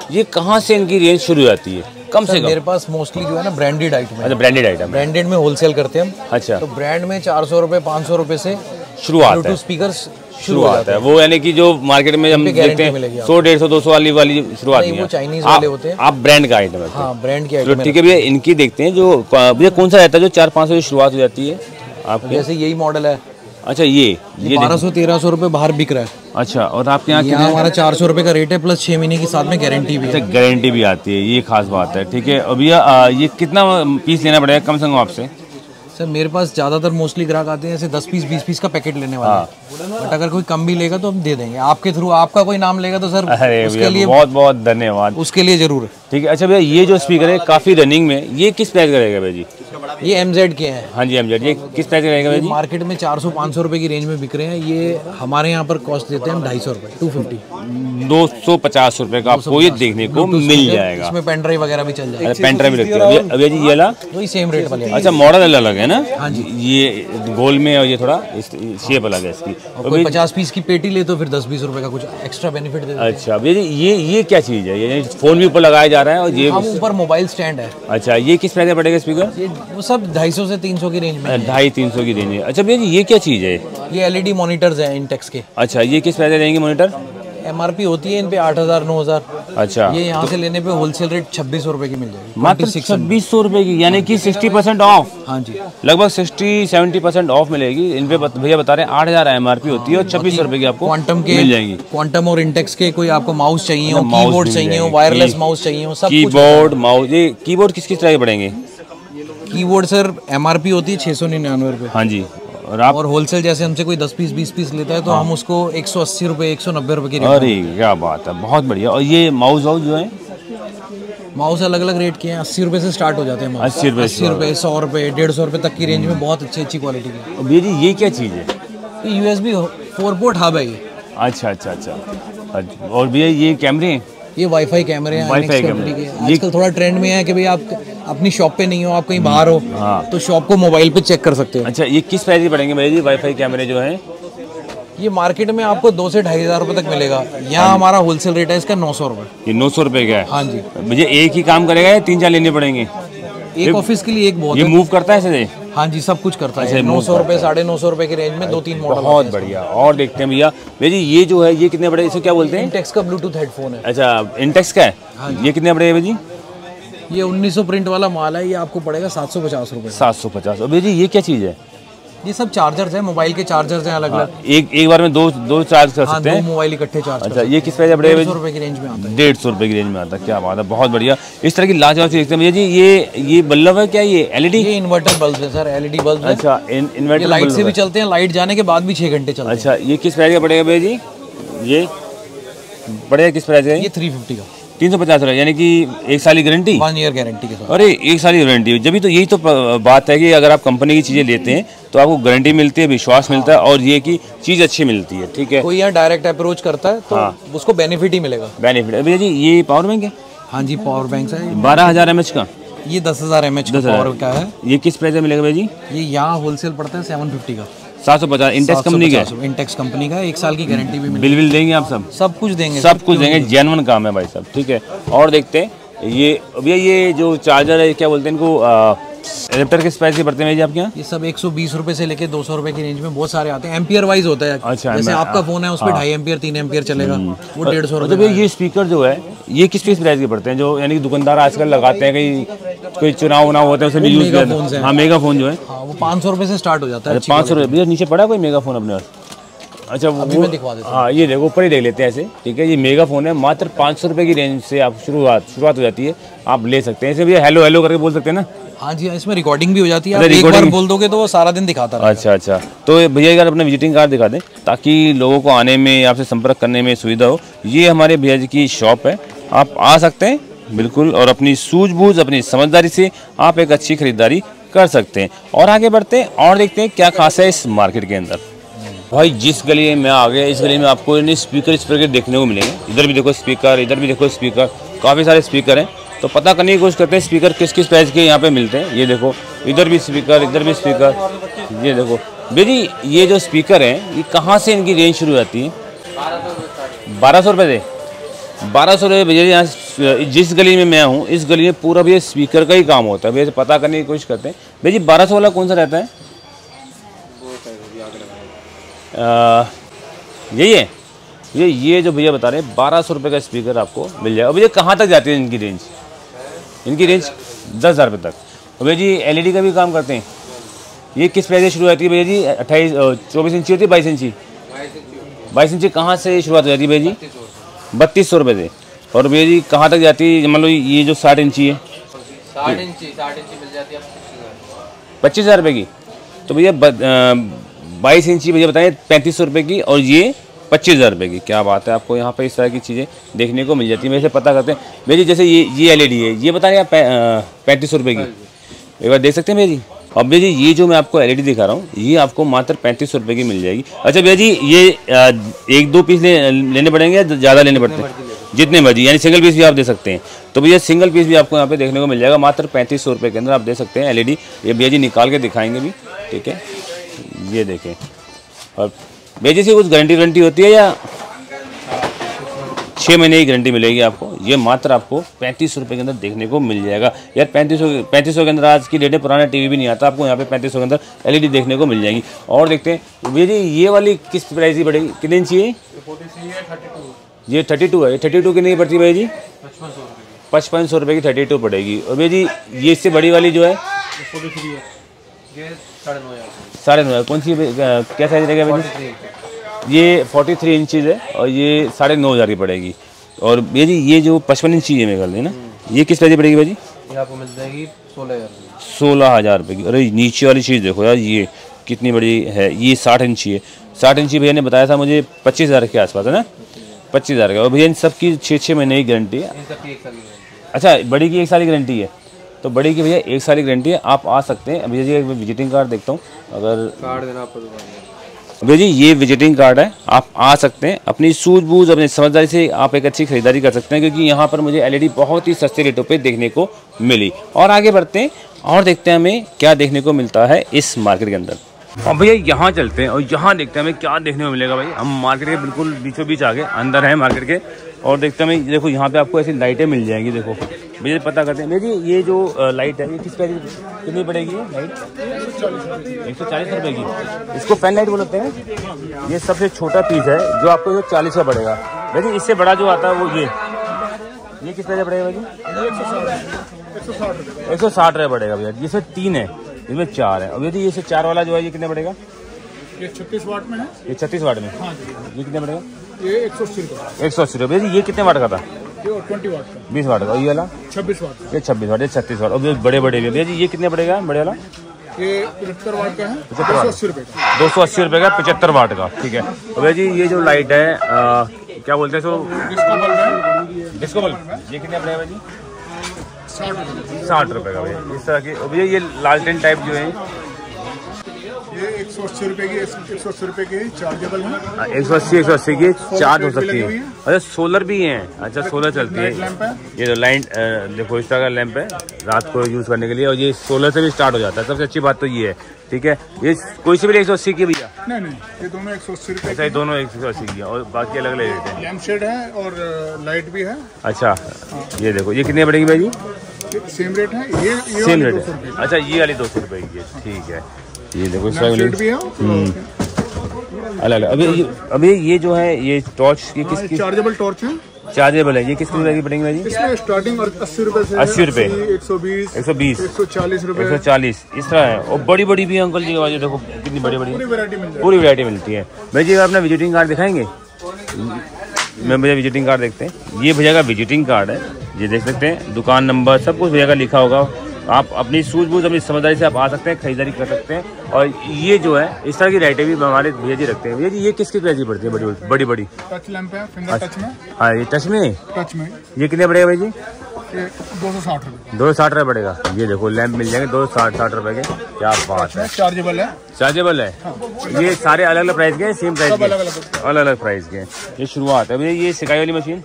ये कहाँ से इनकी रेंज शुरू हो जाती है कम से कम? मेरे पास मोस्टली जो है ना ब्रांडेड आइटम है। अच्छा, ब्रांडेड आइटम। ब्रांडेड में होलसेल करते हैं हम। अच्छा, तो ब्रांड में चार सौ रुपए पाँच सौ रुपए से शुरुआत है, ब्लूटूथ स्पीकर शुरुआत है। वो यानी कि जो मार्केट में हम देखते हैं सौ डेढ़ सौ दो सौ वाली वाली शुरुआत नहीं, वो चाइनीज वाले होते हैं। आप ब्रांड का आइटम है? हाँ, ब्रांड के चलो आइटम। ठीक है भैया, इनकी देखते हैं जो भैया कौन सा रहता है जो चार पाँच सौ से शुरुआत हो जाती है आपके? जैसे यही मॉडल है। अच्छा, ये ये बारह सौ तेरह सौ रुपए बाहर बिक रहा है। अच्छा, और आपके यहाँ यहाँ हमारा चार सौ रुपए का रेट है, प्लस छह महीने की साथ में गारंटी भी है। गारंटी भी आती है, ये खास बात है। ठीक है, और भैया ये कितना पीस लेना पड़ेगा कम से कम आपसे? सर मेरे पास ज़्यादातर मोस्टली ग्राहक आते हैं ऐसे दस पीस बीस पीस का पैकेट लेने वाले हैं। बट अगर कोई कम भी लेगा तो हम दे देंगे आपके थ्रू। आपका कोई नाम लेगा तो सर उसके लिए बहुत बहुत धन्यवाद, उसके लिए जरूर। ठीक है। अच्छा भैया, ये जो स्पीकर है काफ़ी रनिंग में, ये किस प्राइस का रहेगा भैया जी? ये एमजेड के हैं। हाँ जी, एमजेड। ये किस प्राइस का रहेगा भैया जी? मार्केट में चार सौ पाँच सौ रुपए की रेंज में बिक रहे हैं। ये हमारे यहाँ पर कॉस्ट देते हैं हम ढाई सौ रुपये, टू फिफ्टी दो सौ पचास रुपए का आपको ये देखने को मिल जाएगा। इसमें पेन ड्राइव वगैरह भी चल जाएगा। पेन ड्राइव भी रखते हैं भैया जी? ये वाला वही सेम रेट वाले। अच्छा, मॉडल अलग अलग है ना? हाँ जी, ये गोल में और ये थोड़ा शेप अलग है इसकी। कोई पचास पीस की पेटी ले तो फिर दस बीस रुपए का कुछ एक्स्ट्रा बेनिफिट दे। अच्छा भैया जी, ये ये क्या चीज़ है? ये फोन भी ऊपर लगाया जा रहा है और ये हम ऊपर मोबाइल स्टैंड है। अच्छा, ये किस प्राइस का पड़ेगा स्पीकर? ये वो सब ढाई सौ से तीन सौ की रेंज में। ढाई तीन सौ की रेंज है। अच्छा भैया जी, ये क्या चीज़ है? ये एलईडी मॉनिटर्स हैं इंटेक्स के। अच्छा, ये किस प्राइस रहेंगे मॉनिटर? एमआरपी होती है इन पे आठ हजार नौ हजार। अच्छा, ये यहाँ से लेने पे होलसेल रेट छब्बीस सौ रुपए की मिल जाएगी, मात्र छब्बीस सौ रुपए की, यानी कि सिक्सटी परसेंट ऑफ। हाँ जी, लगभग सिक्सटी सेवेंटी परसेंट ऑफ मिलेगी इन पे। भैया बता रहे हैं आठ हजार एमआरपी होती है और छब्बीस सौ रुपए की आपको क्वांटम के मिल जाएगी। क्वांटम और इंटेक्स के कोई आपको माउस चाहिए हो, माउस कीबोर्ड मिल चाहिए हो, जाएंगे। वायरलेस माउस चाहिए हो, सब कुछ। Keyboard, mouse. ये कीबोर्ड किस किस तरह के पड़ेंगे? कीबोर्ड सर एमआरपी होती है छह सौ निन्यानवे रुपए। हाँ जी, और आप? और होलसेल जैसे हमसे कोई दस पीस बीस पीस लेता है तो हम उसको एक सौ अस्सी रुपए एक सौ नब्बे रुपए की रेट। अरे क्या बात है, बहुत बढ़िया। और ये माउस वाउस जो है? माउस अलग अलग रेट के हैं, अस्सी रुपए से स्टार्ट हो जाते हैं। अस्सी रुपए अस्सी रुपए सौ रुपए डेढ़ सौ रुपए तक की रेंज में बहुत अच्छी अच्छी क्वालिटी की। और भैया जी, ये क्या चीज़ है? ये यूएसबी फोर पोर्ट हब है ये। अच्छा अच्छा अच्छा। और भैया ये कैमरे हैं? ये वाईफाई कैमरे हैं वाईफाई आईनेक्स कंपनी के। आजकल थोड़ा ट्रेंड में है कि भाई आप अपनी शॉप पे नहीं हो, आप कहीं बाहर हो, तो शॉप को मोबाइल पे चेक कर सकते हो। अच्छा, ये किस प्राइस के पड़ेंगे भैया जी वाईफाई कैमरे जो हैं? ये मार्केट में आपको दो से ढाई हजार रुपए तक मिलेगा। यहाँ हमारा होलसेल रेट है इसका नौ सौ रुपए। ये नौ सौ रुपए का है? हाँ जी। मुझे एक ही काम करेगा या तीन चार लेने पड़ेंगे? एक ऑफिस के लिए एक बहुत ये है। मूव करता है ऐसे? हाँ जी, सब कुछ करता अच्छा, है। नौ move सौ रुपए साढ़े नौ सौ रुपए की रेंज में दो तीन मॉडल। बहुत बढ़िया। और देखते हैं भैया। भैया जी, ये जो है ये कितने बड़े, इसे क्या बोलते हैं? इंटेक्स का ब्लूटूथ हेडफोन है। अच्छा, इंटेक्स का है। ये कितने बड़े है भैया जी? ये उन्नीस सौ प्रिंट वाला माल है, ये आपको पड़ेगा सात सौ पचास रुपए। सात सौ पचास। और भैया जी, ये क्या चीज़ है? ये सब चार्जर्स हैं, मोबाइल के चार्जर्स हैं अलग अलग। एक एक बार में दो दो चार्ज कर हाँ, सकते दो हैं? मोबाइल इकट्ठे चार्ज। अच्छा, ये किस प्राइस पड़ेगा? डेढ़ सौ रुपए की रेंज में आता है। डेढ़ सौ रुपए की रेंज में आता है। क्या बात है, बहुत बढ़िया। इस तरह की लाजवाब चीज देखते हैं भैया जी। ये ये बल्ब है क्या? ये एलईडी? ये इन्वर्टर बल्ब है सर, एलईडी बल्ब है। अच्छा, इन्वर्टर लाइट से भी चलते हैं, लाइट जाने के बाद भी छह घंटे चलते हैं। अच्छा, ये किस प्राइस का पड़ेगा भैया जी? ये पड़ेगा किस प्राइस है? ये थ्री फिफ्टी का तीन सौ पचास रुपये, यानी कि एक साल की गारंटी? वन ईयर गारंटी के साथ। अरे एक साल की गारंटी। जब भी तो यही तो बात है कि अगर आप कंपनी की चीज़ें लेते हैं तो आपको गारंटी मिलती है, विश्वास मिलता है और ये कि चीज़ अच्छी मिलती है। ठीक है, कोई यहाँ डायरेक्ट अप्रोच करता है तो उसको बेनिफिट ही मिलेगा। बेनिफिट। भैया जी, ये पावर बैंक है? हाँ जी, पावर बैंक है। बारह हज़ार एम एच का? ये दस हज़ार एम एच का पावर का है। ये किस प्राइस में मिलेगा भैया जी? ये यहाँ होलसेल पड़ता है सेवन फिफ्टी का। सात सौ पचास। इंटेक्स कंपनी का? इंटेक्स कंपनी का, एक साल की गारंटी भी मिलेगी। बिल बिल देंगे आप? सब सब कुछ देंगे, सब कुछ देंगे। जेन्युइन काम है भाई साहब। ठीक है, और देखते हैं ये भैया ये जो चार्जर है क्या बोलते हैं इनको? एडेप्टर किस प्राइस के पड़ते हैं जी आपके यहाँ? ये सब एक सौ बीस रुपए से लेके दो सौ रुपए की रेंज में बहुत सारे आते हैं। एम्पियर वाइज होता है। अच्छा, जैसे आपका फोन है उस पर ढाई एम्पियर तीन एम्पियर चलेगा, वो डेढ़ सौ रुपए। तो ये स्पीकर जो है ये किस किस प्राइस के पड़ते हैं, जो यानी कि दुकानदार आजकल लगाते हैं, कहीं कोई चुनाव उनाव होते हैं उसमें भी यूज करते हैं? हाँ, मेगा फोन जो है वो पाँच सौ रुपए से स्टार्ट हो जाता है। पाँच सौ रुपये। भैया नीचे पड़ा कोई मेगा फोन अपने पास? अच्छा, अभी वो मैं दिखवा देता हूँ। हाँ, ये देखो ऊपर ही देख लेते हैं ऐसे। ठीक है, ये मेगा फोन है, मात्र पाँच सौ रुपये की रेंज से आप शुरुआत शुरुआत हो जाती है, आप ले सकते हैं। ऐसे भैया हेलो हेलो करके बोल सकते हैं ना? हाँ जी, इसमें रिकॉर्डिंग भी हो जाती है। आप एक बार बोल दोगे तो वो सारा दिन दिखाता है। अच्छा अच्छा, तो भैया अगर अपना विजिटिंग कार्ड दिखा दें ताकि लोगों को आने में, आपसे संपर्क करने में सुविधा हो। ये हमारे भैया जी की शॉप है, आप आ सकते हैं बिल्कुल, और अपनी सूझबूझ अपनी समझदारी से आप एक अच्छी खरीदारी कर सकते हैं। और आगे बढ़ते हैं और देखते हैं क्या खास है इस मार्केट के अंदर। भाई जिस गली में आ गए, इस गली में आपको इन्हें स्पीकर स्पीकर देखने को मिलेंगे। इधर भी देखो स्पीकर, इधर भी देखो स्पीकर, काफ़ी सारे स्पीकर हैं। तो पता करने की कोशिश करते हैं स्पीकर किस किस प्राइस के यहाँ पे मिलते हैं। ये देखो इधर भी स्पीकर, इधर भी स्पीकर, ये देखो बेजी। ये जो स्पीकर हैं ये कहाँ से इनकी रेंज शुरू हो जाती है? बारह सौ रुपये से बारह सौ रुपये भैया। यहाँ जिस गली में मैं हूँ इस गली में पूरा भैया स्पीकर का ही काम होता है भैया, पता करने की कोशिश करते हैं भैया जी। बारह सौ वाला कौन सा रहता है? आ, यही है ये ये जो भैया बता रहे हैं बारह सौ रुपये का स्पीकर आपको मिल जाएगा। भैया कहाँ तक जाती है इनकी रेंज? इनकी रेंज दस हज़ार रुपये तक। भैया जी एलईडी का भी काम करते हैं। ये किस प्राइस से शुरू होती है भैया जी? अट्ठाईस चौबीस इंची होती है, बाईस इंची? बाईस इंची कहाँ से शुरुआत हो जाती है भैया जी? बत्तीस सौ रुपये से। और भैया जी कहाँ तक जाती है? मान लो ये जो साठ इंची है, साठ इंची साठ इंची मिल जाती है पच्चीस हज़ार रुपये की। तो भैया बाईस इंची भैया बताएं पैंतीस सौ रुपये की, और ये पच्चीस हज़ार रुपये की। क्या बात है, आपको यहाँ पे इस तरह की चीज़ें देखने को मिल जाती है। वैसे पता करते हैं भैया जी, जैसे ये ये एलईडी है, ये बता रहे हैं पैंतीस सौ रुपये की, एक बार देख सकते हैं भैया जी। अब भैया जी ये जो मैं आपको एलईडी दिखा रहा हूँ ये आपको मात्र पैंतीस सौ रुपये की मिल जाएगी। अच्छा भैया जी ये एक दो पीस ले, लेने पड़ेंगे या ज़्यादा लेने पड़ते हैं? जितने मर्जी, यानी सिंगल पीस भी आप दे सकते हैं। तो भैया सिंगल पीस भी आपको यहाँ पे देखने को मिल जाएगा मात्र पैंतीस सौ रुपये के अंदर आप दे सकते हैं एलईडी। ये भैया जी निकाल के दिखाएंगे भी, ठीक है, ये देखें। और भैया जी से कुछ गारंटी वारंटी होती है या छः महीने की गारंटी मिलेगी आपको? ये मात्र आपको पैंतीस सौ रुपये के अंदर देखने को मिल जाएगा यार। पैंतीस सौ पैंतीस सौ के अंदर आज की डेट में पुराना टीवी भी नहीं आता, आपको यहाँ पे पैंतीस सौ के अंदर एलईडी देखने को मिल जाएगी। और देखते हैं भैया जी ये वाली किस प्राइस की पड़ेगी? कितने इंची है ये? थर्टी टू है। थर्टी टू की नहीं पड़ती भैया जी? पचपन सौ रुपये की थर्टी टू पड़ेगी। और भैया जी ये इससे बड़ी वाली जो है साढ़े नौ है। कौन सी क्या साइज रहेगा भैया जी? ये फोर्टी थ्री इंचीज है और ये साढ़े नौ हज़ार की पड़ेगी। और भैया जी ये जो पचपन इंची है मेरे ख्याल में ना, ये किस प्राइस पड़ेगी भैया जी? ये आपको मिल जाएगी सोलह हज़ार सोलह हज़ार रुपये की। अरे नीचे वाली चीज़ देखो यार, ये कितनी बड़ी है। ये साठ इंची है। साठ इंची भैया ने बताया था मुझे पच्चीस हज़ार के आसपास है ना, पच्चीस हज़ार का। और भैया इन सब की छः छः महीने की गारंटी है। अच्छा बड़ी की एक साल की गारंटी है? तो बड़ी की भैया एक साल की गारंटी है, आप आ सकते हैं। भैया जी एक विजिटिंग कार्ड देखता हूँ, अगर कार्ड देना आपको दुकान में। भैया जी ये विजिटिंग कार्ड है, आप आ सकते हैं। अपनी सूझबूझ अपनी समझदारी से आप एक अच्छी खरीदारी कर सकते हैं, क्योंकि यहाँ पर मुझे एलईडी बहुत ही सस्ते रेटों पे देखने को मिली। और आगे बढ़ते हैं और देखते हैं हमें क्या देखने को मिलता है इस मार्केट के अंदर। और भैया यहाँ चलते हैं और यहाँ देखते हैं हमें क्या देखने को मिलेगा। भाई हम मार्केट के बिल्कुल बीचों बीच आगे अंदर है मार्केट के, और देखते हैं हमें देखो यहाँ पे आपको ऐसी लाइटें मिल जाएंगी। देखो भैया पता करते हैं भैया जी ये जो लाइट है ये किस प्राइस कितनी पड़ेगी? ये लाइट एक सौ चालीस रुपये की। इसको फैन लाइट बोलते हैं। ये सबसे छोटा पीस है जो आपको एक सौ चालीस का पड़ेगा। भैया जी इससे बड़ा जो आता है वो ये ये किस प्राइस पड़ेगा भैया जी? एक सौ साठ रुपये पड़ेगा भैया। ये से तीन है, इसमें चार है। और भैया जी ये से चार वाला जो है ये कितने पड़ेगा? ये छत्तीस वाट में है। ये छत्तीस वाट में? हाँ ये कितने पड़ेगा? ये एक सौ अस्सी रुपये। एक सौ अस्सी रुपये। भैया जी ये कितने वाट का था? ये ट्वेंटी वाट का। बीस वाट का। ये वाला छब्बीस वाट का। ये छब्बीस वाट, ये छत्तीस वाट। और बड़े बड़े भी भैया जी ये कितने पड़ेगा बड़े वाला? ये पचहत्तर वाट का है, दो सौ अस्सी रुपये का। दो सौ अस्सी रुपये का पचहत्तर वाट का, ठीक है। और भैया जी ये जो लाइट है आ, क्या बोलते हैं सो डिस्को बल्ब है। डिस्को बल्ब, ये कितने पड़ेगा भैया जी? साठ रुपये। साठ रुपये का भैया इस तरह की। और भैया ये लालटेन टाइप जो है ये एक सौ अस्सी रुपये की एक सौ अस्सी रुपये की चार्जेबल है। एक सौ अस्सी एक सौ अस्सी की चार्ज हो सकती है। अच्छा सोलर भी है? अच्छा सोलर चलती है। ये जो लाइट देखो इस तरह का लैंप है रात को यूज़ करने के लिए, और ये सोलर से भी स्टार्ट हो जाता है। सबसे अच्छी बात तो ये है, ठीक है। ये कोई सी भी एक सौ अस्सी की भैया? नहीं नहीं ये दोनों एक सौ अस्सी रुपये। अच्छा ये दोनों एक सौ अस्सी की, और बाकी अलग अलग रेट है। लैम्प शेड है और लाइट भी है। अच्छा ये देखो ये कितने पड़ेगी भाई जी? सेम रेट है। ये, ये सेम रेट है। अच्छा ये वाली दो सौ रुपये की है, ठीक है। ये देखो इस तरह भी है अलग अलग। अभी ये अभी ये जो है ये टॉर्च की किस चार्जेबल टॉर्च है। चार्जेबल है। ये किस तरह की पड़ेंगे भाई जी? इसमें स्टार्टिंग और अस्सी रुपए से अस्सी रुपए, एक सौ बीस, एक सौ बीस, एक सौ चालीस रुपए, एक सौ चालीस इस तरह है। और बड़ी बड़ी भी है अंकल जी की आवाज़ देखो कितनी बड़ी बड़ी पूरी वैरायटी मिल जाएगी। पूरी वैरायटी मिलती है। भाई जी अपना विजिटिंग कार्ड दिखाएंगे? मैं भैया विजिटिंग कार्ड देखते हैं। ये भैया का विजिटिंग कार्ड है, ये देख सकते हैं। दुकान नंबर सब कुछ भैया का लिखा होगा। आप अपनी सूझबूझ अपनी समझदारी से आप आ सकते हैं, खरीदारी कर सकते हैं। और ये जो है इस तरह की लाइटें भी हमारे भैया जी रखते हैं। भैया जी ये किसकी प्राइस पड़ती है? बड़ी बड़ी बड़ी टच लैंप है, फिंगर टच में। हाँ ये टच में टच में ये कितने पड़ेगा भाई जी? ये दो सौ साठ रुपये। दो सौ साठ रुपये पड़ेगा। ये देखो लैंप मिल जाएंगे दो सौ साठ साठ रुपये के। क्या बात है। चार्जेबल है। चार्जेबल है। ये सारे अलग अलग प्राइस के हैं? सेम प्राइस के? अलग अलग अलग अलग प्राइस के हैं। ये शुरुआत है भैया। ये सिकाई वाली मशीन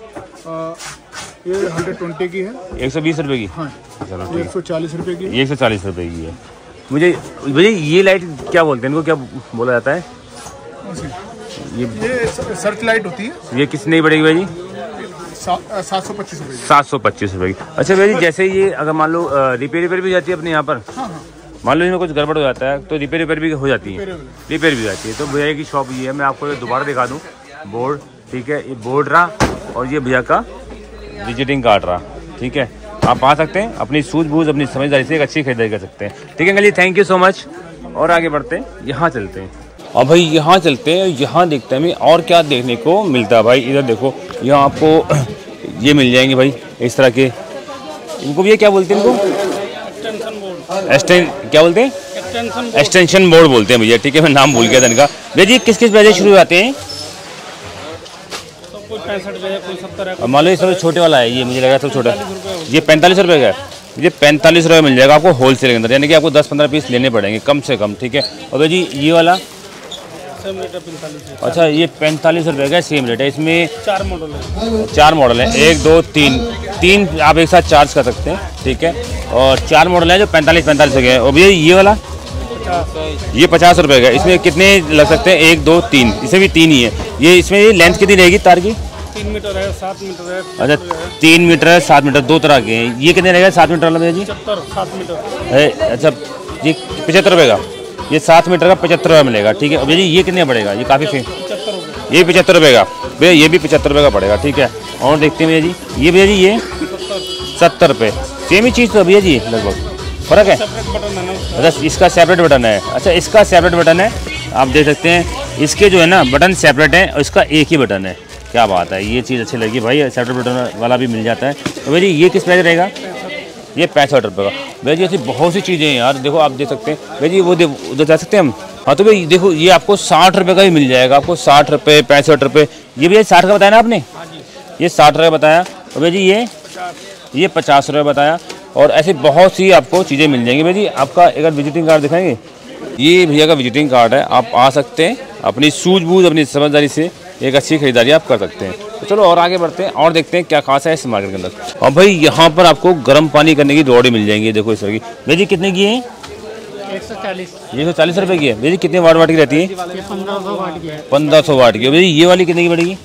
ये हंड्रेड ट्वेंटी की है, एक सौ बीस रुपये की। हाँ चलो एक सौ चालीस रुपये की। एक सौ चालीस रुपये की है। मुझे भैया ये लाइट क्या बोलते हैं, इनको क्या बोला जाता है? ये ये सर्च लाइट होती है। ये कितनी पड़ेगी भाई जी? सात सौ पच्चीस रुपये सात सौ पच्चीस रुपये की। अच्छा भैया जी, जैसे ये अगर मान लो रिपेयर रिपेयर भी जाती है अपने यहाँ पर, मान लो इनमें कुछ गड़बड़ हो जाता है तो रिपेयर रिपेयर भी हो जाती है, रिपेयर भी हो जाती है। तो भैया की शॉप ये है, मैं आपको दोबारा दिखा दूँ बोर्ड, ठीक है, ये बोर्ड रहा और ये भैया का विजिटिंग कार्ड रहा, ठीक है। आप आ सकते हैं, अपनी सूझबूझ अपनी समझदारी से एक अच्छी खरीदारी कर सकते हैं, ठीक है अंकल जी, थैंक यू सो मच। और आगे बढ़ते हैं, यहाँ चलते हैं और भाई यहाँ चलते हैं, यहाँ देखते हैं और क्या देखने को मिलता है। भाई इधर देखो, यहाँ आपको ये मिल जाएंगे भाई इस तरह के, इनको भैया क्या बोलते हैं, इनको एक्सटें क्या बोलते हैं, एक्सटेंशन बोर्ड बोलते हैं भैया, ठीक है, मैं नाम भूल गया था इनका। भैया जी किस किस बजे शुरू आते हैं? मान लो ये सब छोटे वाला है, ये मुझे लगा सब छोटा, ये पैंतालीस रुपये का है, ये पैंतालीस रुपये मिल जाएगा आपको होलसेल के अंदर, यानी कि आपको दस पंद्रह पीस लेने पड़ेंगे कम से कम, ठीक है। और भैया जी ये वाला, अच्छा ये पैंतालीस रुपये का सेम रेट है, इसमें चार मॉडल है, चार मॉडल है, एक दो तीन, तीन आप एक साथ चार्ज कर सकते हैं, ठीक है। और चार मॉडल है जो पैंतालीस पैंतालीस रुपये है। और भैया ये वाला ये पचास रुपये का, इसमें कितने लग सकते हैं, एक दो तीन, इसमें भी तीन ही है। ये इसमें लेंथ कितनी रहेगी तार की? तीन मीटर है, सात मीटर है। अच्छा तीन मीटर है, सात मीटर, दो तरह के हैं। ये कितने रहेगा सात मीटर वाला भैया जी? पचहत्तर, सात मीटर है। अच्छा ये पचहत्तर रुपये का, ये सात मीटर का पचहत्तर रुपये मिलेगा, ठीक है। भैया जी ये कितने पड़ेगा? ये काफ़ी फेम, ये पचहत्तर रुपये का भैया, ये भी पचहत्तर रुपये का पड़ेगा, ठीक है। और देखते हैं भैया जी, ये भैया जी ये सत्तर रुपये, सेम ही चीज़ तो भैया जी, लगभग फ़र्क है। अच्छा इसका सेपरेट बटन है, अच्छा इसका सेपरेट बटन है, आप देख सकते हैं इसके जो है ना बटन सेपरेट है और इसका एक ही बटन है, क्या बात है, ये चीज़ अच्छी लगी भाई, सेपरेट बटन वाला भी मिल जाता है। तो भैया जी ये किस प्राइस रहेगा? ये पैंसठ रुपये का। भैया जी ऐसी बहुत सी चीज़ें हैं यार, देखो आप देख सकते हैं भैया जी, वो उधर जा सकते हैं हम। हाँ तो भाई देखो ये आपको साठ रुपये का ही मिल जाएगा, आपको साठ रुपये पैंसठ रुपये, ये भैया साठ का बताया ना आपने, ये साठ रुपये बताया। और भैया जी ये ये पचास रुपये बताया। और ऐसे बहुत सी आपको चीज़ें मिल जाएंगी। भैया जी आपका एक विजिटिंग कार्ड दिखाएंगे, ये भैया का विजिटिंग कार्ड है, आप आ सकते हैं, अपनी सूझबूझ अपनी समझदारी से एक अच्छी खरीदारी आप कर सकते हैं। तो चलो और आगे बढ़ते हैं और देखते हैं क्या खास है इस मार्केट के अंदर। और भाई यहाँ पर आपको गर्म पानी करने की रोड़ी मिल जाएंगी, देखो इस तरह की। भैया जी कितने की है? एक सौ चालीस, ये सौ चालीस रुपये की है। भैया जी कितने वाट वाट की रहती है? पंद्रह सौ वाट की है, पंद्रह सौ वाट की। भैया जी ये वाली कितने की पड़ेगी?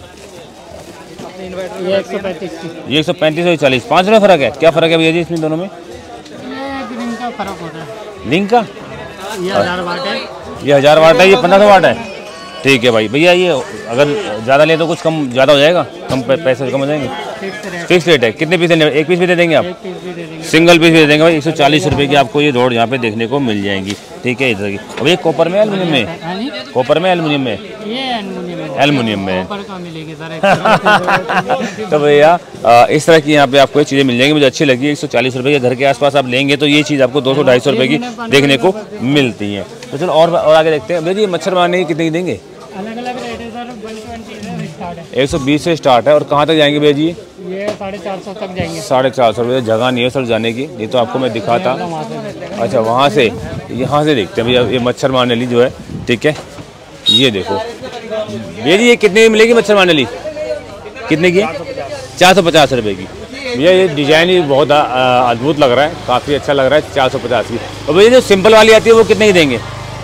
ये एक सौ पैंतीस की। ये एक सौ पैंतीस और चालीस, पाँच रुपये फ़र्क है, क्या फ़र्क है भैया जी इसमें दोनों में? लिंक का फर्क होता है, लिंक का, ये हजार वाट है, ये हज़ार वाट है, ये पंद्रह सौ वाट है, ठीक है भाई। भैया ये अगर ज़्यादा ले तो कुछ कम ज़्यादा हो जाएगा, कम पैसे कम हो जाएंगे? फिक्स रेट है। कितने पीस देंगे? एक पीस भी दे देंगे आप? सिंगल पीस भी दे देंगे भाई। एक सौ चालीस रुपये की आपको ये रोड यहाँ पे देखने को मिल जाएंगी, ठीक है। इधर की अब ये कॉपर में एलुमिनियम में, कॉपर में एलुमिनियम में, ये एल्युमिनियम एलुमिनियम में कॉपर का मिलेगी सर। तो भैया इस तरह की यहाँ पे आपको ये चीज़ें मिल जाएंगी, मुझे अच्छी लगी। एक सौ चालीस रुपये के घर के आसपास आप लेंगे तो ये चीज़ आपको दो सौ ढाई सौ रुपये की देखने को मिलती है। तो चलो और और आगे देखते हैं। भैया जी मच्छर मारने की कितने की देंगे? अलग अलग रेट है सर, वन ट्वेंटी से स्टार्ट है, एक सौ बीस से स्टार्ट है। और कहाँ तक जाएंगे भैया जी? ये साढ़े चार सौ तक जाएंगे। साढ़े चार सौ रुपये जगह नहीं है सर जाने की, ये तो आपको मैं दिखाता। अच्छा वहाँ से यहाँ से देखते हैं भैया, ये मच्छर मारने ली जो है, ठीक है। ये देखो भैया जी ये कितने की मिलेगी मच्छर मारने ली? कितने की? चार सौ पचास रुपये की। भैया ये डिज़ाइन ही बहुत अद्भुत लग रहा है, काफ़ी अच्छा लग रहा है, चार सौ पचास की। और भैया जो सिंपल वाली आती है वो कितने की देंगे?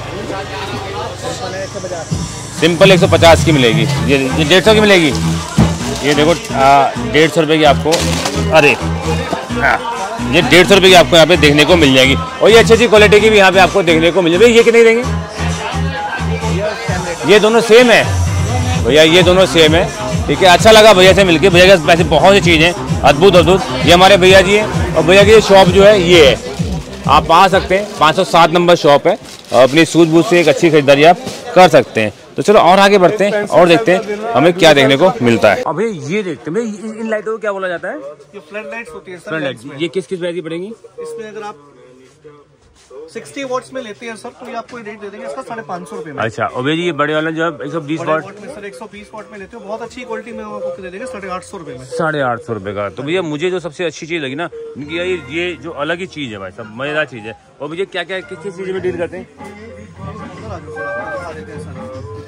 सिंपल एक सौ पचास की मिलेगी। ये ये डेढ़ सौ की मिलेगी। ये देखो डेढ़ सौ रुपये की आपको, अरे हाँ ये डेढ़ सौ रुपये की आपको यहाँ पे देखने को मिल जाएगी। और ये अच्छी अच्छी क्वालिटी की भी यहाँ पे आपको देखने को मिल जाएगी। ये कितने देंगे? ये दोनों सेम है भैया, ये दोनों सेम है, ठीक है। अच्छा लगा भैया से मिलके, भैया के ऐसे बहुत सी चीज़ें अद्भुत अद्भुत। ये हमारे भैया जी हैं और भैया की शॉप जो है ये है, आप आ सकते हैं, पाँच सौ सात नंबर शॉप है और अपनी सूझबूझ से एक अच्छी खरीदारी आप कर सकते हैं। तो चलो और आगे बढ़ते हैं और देखते हैं हमें क्या देखने को मिलता है। अभी ये देखते हैं इन, इन लाइटों को क्या बोला जाता है? ये फ्लड लाइट्स होती है सर। फ्लड लाइट, ये किस किस प्राइस की पड़ेंगी? इसमें अगर आप साठ वॉट्स में लेते हैं सर तो ये आपको रेट दे देंगे इसका साढ़े पाँच सौ रुपये में। अच्छा और भैया जी ये बड़े वाला जो है एक सौ बीस वाट में सर, एक सौ बीस वाट में लेते हो, बहुत अच्छी क्वालिटी में आपको दे देंगे साढ़े आठ सौ रुपये में। साढ़े आठ सौ रुपये का। तो भैया मुझे जो सबसे अच्छी चीज़ लगी ना इनकी ये ये जो अलग ही चीज़ है भाई, सब मजेदार चीज़ है। और भैया क्या क्या किस किस चीज़ में डील करते हैं?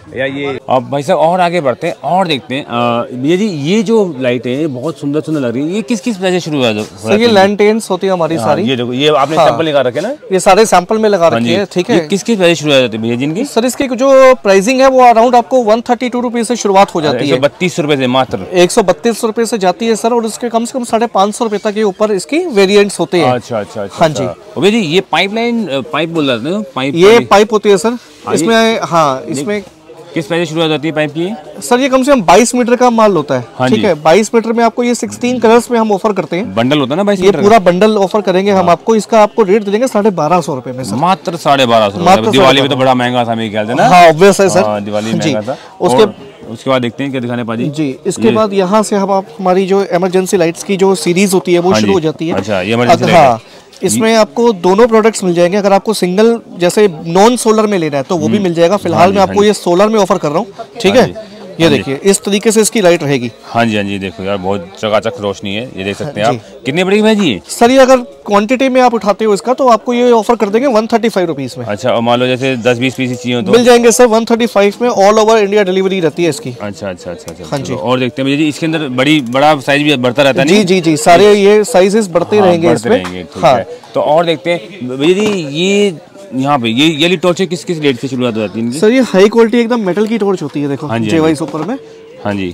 या ये। अब भाई साहब और आगे बढ़ते हैं और देखते हैं भैया जी, ये जो लाइट है बहुत सुंदर सुंदर लग रही है, ये किस किस वजह से शुरू हुआ? सर ये लैंटेन्स होती है हमारी सारी। ये देखो, ये आपने सैंपल लगा रखे ना, ये सारे सैंपल में लगा रखे हैं, ठीक है। किस किस वजह से शुरू हो जाती है भैया जिनकी? सर इसकी जो प्राइसिंग है वो अराउंड आपको वन थर्टी टू रुपीज से शुरुआत हो जाती है, बत्तीस रुपए से मात्र एक सौ बत्तीस रुपए से जाती है सर, और इसके कम से कम साढ़े पाँच सौ रुपए तक के ऊपर इसकी वेरिएंट्स होते हैं। अच्छा अच्छा अच्छा। हाँ जी भैया जी, ये पाइपलाइन पाइप बोल रहे थे, पाइप ये पाइप होती है सर इसमें। हाँ, इसमें किस पैसे शुरू हो जाती है पाइप की? सर ये कम से कम बाईस मीटर का माल होता है, हाँ ठीक है। बाईस मीटर में आपको ये सोलह कलर्स में हम ऑफर करते हैं। बंडल होता है ना बाईस ये मीटर पूरा बंडल ऑफर करेंगे हम आपको। इसका आपको रेट दे देंगे साढ़े बारह सौ रुपए में सर, मात्र साढ़े बारह सौ। मात्र दिवाली में तो बड़ा महंगा था मेरे ख्याल से ना। हाँ ऑब्वियस है सर, दिवाली में महंगा था। उसके उसके बाद देखते हैं क्या दिखाने पाजी जी। इसके बाद यहाँ से हम आप हमारी जो इमरजेंसी लाइट्स की जो सीरीज होती है वो शुरू हो जाती है। अच्छा, ये इमरजेंसी हाँ, इसमें आपको दोनों प्रोडक्ट्स मिल जाएंगे। अगर आपको सिंगल जैसे नॉन सोलर में लेना है तो वो भी मिल जाएगा। फिलहाल मैं आपको ये सोलर में ऑफर कर रहा हूँ, ठीक है। ये देखिए इस तरीके से इसकी लाइट रहेगी। हाँ जी हाँ जी, देखो यार बहुत चकाचक रोशनी है, ये देख सकते हैं आप। कितनी बड़ी है जी? सर ये अगर क्वांटिटी में आप उठाते हो इसका तो आपको ये ऑफर कर देंगे वन थर्टी फाइव रुपीज में। अच्छा, और मान लो जैसे दस बीस पीस चाहिए तो मिल जाएंगे सर वन थर्टी फाइव में। ऑल ओवर इंडिया डिलीवरी रहती है इसकी। अच्छा अच्छा अच्छा अच्छा। हाँ जी। और देखते हैं जी, इसके अंदर बड़ी बड़ा साइज भी बढ़ता रहता है। जी जी जी, सारे ये साइजेस बढ़ते रहेंगे इसमें। हाँ, तो और देखते हैं भैया जी, ये यहाँ पे ये ये टॉर्च किस किस रेट से शुरुआत हो जाती है? सर ये हाई क्वालिटी एकदम मेटल की टॉर्च होती है, देखो हाँ जी, जे वाई सुपर में। हाँ जी,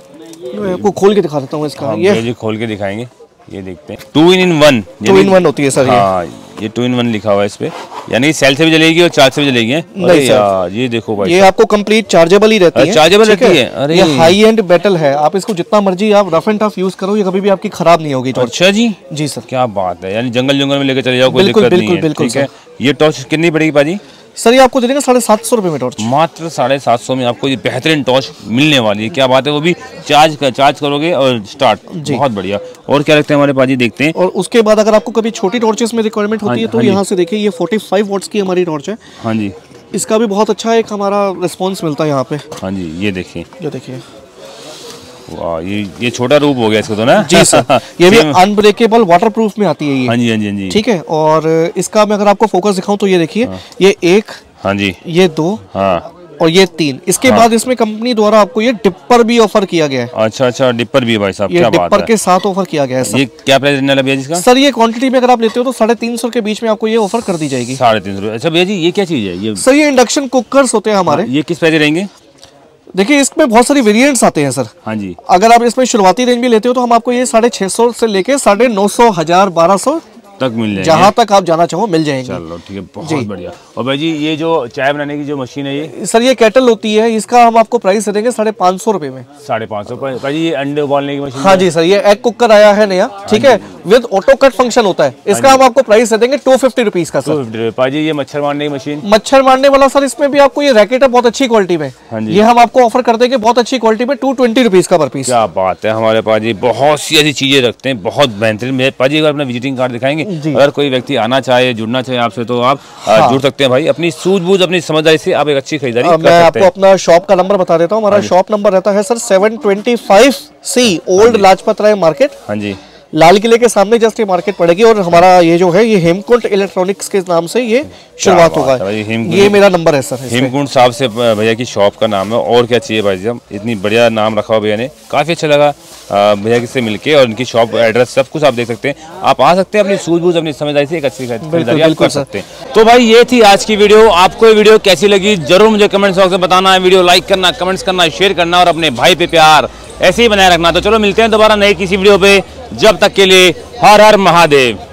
मैं आपको खोल के दिखा देता हूँ इसका। हाँ, ये जी खोल के दिखाएंगे। ये देखते हैं two in in one, two in one होती है सर। हाँ, ये टू इन वन लिखा हुआ है इस पे, यानी सेल से भी जलेगी और चार्ज से भी जलेगी। नहीं यार ये देखो भाई, ये आपको कंप्लीट चार्जेबल ही रहती है। चार्जेबल रहती है। अरे ये हाई एंड मेटल है, आप इसको जितना मर्जी आप रफ एंड टफ यूज करो, ये कभी भी आपकी खराब नहीं होगी टॉर्च। अच्छा जी, जी सर, क्या बात है, यानी जंगल जंगल में लेकर चले जाओ कोई बिल्कुल दिक्कत नहीं है। बिल्कुल ठीक है। ये टॉर्च कितनी पड़ेगी पाजी? सर ये आपको दे देंगे साढ़े सात सौ रुपए में टॉर्च। मात्र साढ़े सात सौ में आपको ये बेहतरीन टॉर्च मिलने वाली है। क्या बात है, वो भी चार्ज कर चार्ज करोगे और स्टार्ट। बहुत बढ़िया। और क्या रखते हैं हमारे पाजी, देखते हैं। और उसके बाद अगर आपको कभी छोटी टॉर्चेस में रिक्वायरमेंट होती है तो यहाँ से देखिए, ये पैंतालीस वॉट्स की हमारी टॉर्च है। हाँ जी, इसका भी बहुत अच्छा एक हमारा रिस्पॉन्स मिलता है यहाँ पे। हाँ जी, ये देखिए, ये देखिए, वाह, ये ये छोटा रूप हो गया इसको तो ना। जी सर, ये भी अनब्रेकेबल वाटरप्रूफ में आती है ये। हाँ जी हाँ जी हाँ जी, ठीक है। और इसका मैं अगर आपको फोकस दिखाऊं तो ये देखिए, ये एक, हाँ जी, ये दो, हाँ, और ये तीन। इसके हाँ। बाद इसमें कंपनी द्वारा आपको ये डिपर भी ऑफर किया गया है। अच्छा अच्छा, डिपर भी है भाई साहब, ये क्या बात डिपर है। के साथ ऑफर किया गया है सर। ये क्या प्राइस रहने वाला भैया जिसका? सर ये क्वांटिटी में अगर आप लेते हो तो साढ़े तीन सौ के बीच में आपको ये ऑफर कर दी जाएगी। साढ़े तीन सौ। अच्छा भैया जी, ये क्या चीज है ये? सर ये इंडक्शन कुकर्स होते हैं हमारे। ये किस प्राइस रहेंगे? देखिए इसमें बहुत सारी वेरिएंट्स आते हैं सर। हाँ जी, अगर आप इसमें शुरुआती रेंज भी लेते हो तो हम आपको ये साढ़े छह सौ से लेके साढ़े नौ सौ, हजार, बारह सौ तक मिल जाएंगे, जहाँ तक आप जाना चाहो मिल जाएंगे। चलो ठीक है, बहुत बढ़िया। और भाई जी, ये जो चाय बनाने की जो मशीन है ये? सर ये केटल होती है, इसका हम आपको प्राइस दे देंगे साढ़े पाँच सौ रुपए में। साढ़े पाँच सौ। भाई जी, ये अंडे उबालने की मशीन? हाँ जी सर, ये एग कुकर आया है नया, ठीक है, विद ऑटो कट फंक्शन होता है। इसका हम आपको प्राइस दे देंगे टू फिफ्टी रुपीज का सर। Two fifty. जी, ये मच्छर मारने की मशीन? मच्छर मारने वाला सर, इसमें भी आपको ये रैकेट है बहुत अच्छी क्वालिटी में। हाँ जी, ये हम आपको ऑफर कर देंगे बहुत अच्छी क्वालिटी में, टू ट्वेंटी रुपीज का पर पीस। क्या बात है, हमारे पास जी बहुत सी ऐसी चीजें रखते हैं, बहुत बेहतरीन। मेरे पाजी अगर अपना विजिटिंग कार्ड दिखाएंगे, अगर कोई व्यक्ति आना चाहे, जुड़ना चाहे आपसे तो आप हाँ। जुड़ सकते हैं भाई। अपनी सूझबूझ, अपनी समझदारी से आप एक अच्छी खरीदारी कर सकते हैं। मैं आपको अपना शॉप का नंबर बता देता हूँ। हमारा शॉप नंबर रहता है sir seven twenty five C old Lajpat Rai market. हाँ जी, लाल किले के सामने जस्ट ये मार्केट पड़ेगी। और हमारा ये जो है ये हेमकुंड इलेक्ट्रॉनिक्स के नाम से ये शुरुआत होगा। ये मेरा नंबर है सर। हेमकुंड साहब से भैया की शॉप का नाम है। और क्या चाहिए भाई साहब, इतनी बढ़िया नाम रखा हुआ भैया ने, काफी अच्छा लगा भैया से मिलके। और इनकी शॉप एड्रेस सब कुछ आप देख सकते हैं। आप आ सकते हैं, अपनी सूझबूझ, अपनी समझदारी से एक अच्छी खरीदारी आप कर सकते हैं। तो भाई ये थी आज की वीडियो। आपको ये वीडियो कैसी लगी जरूर मुझे कमेंट बॉक्स में बताना है। वीडियो लाइक करना, कमेंट्स करना, शेयर करना और अपने भाई पे प्यार ऐसे ही बनाए रखना। तो चलो मिलते हैं दोबारा नई किसी वीडियो पे, जब तक के लिए हर हर महादेव।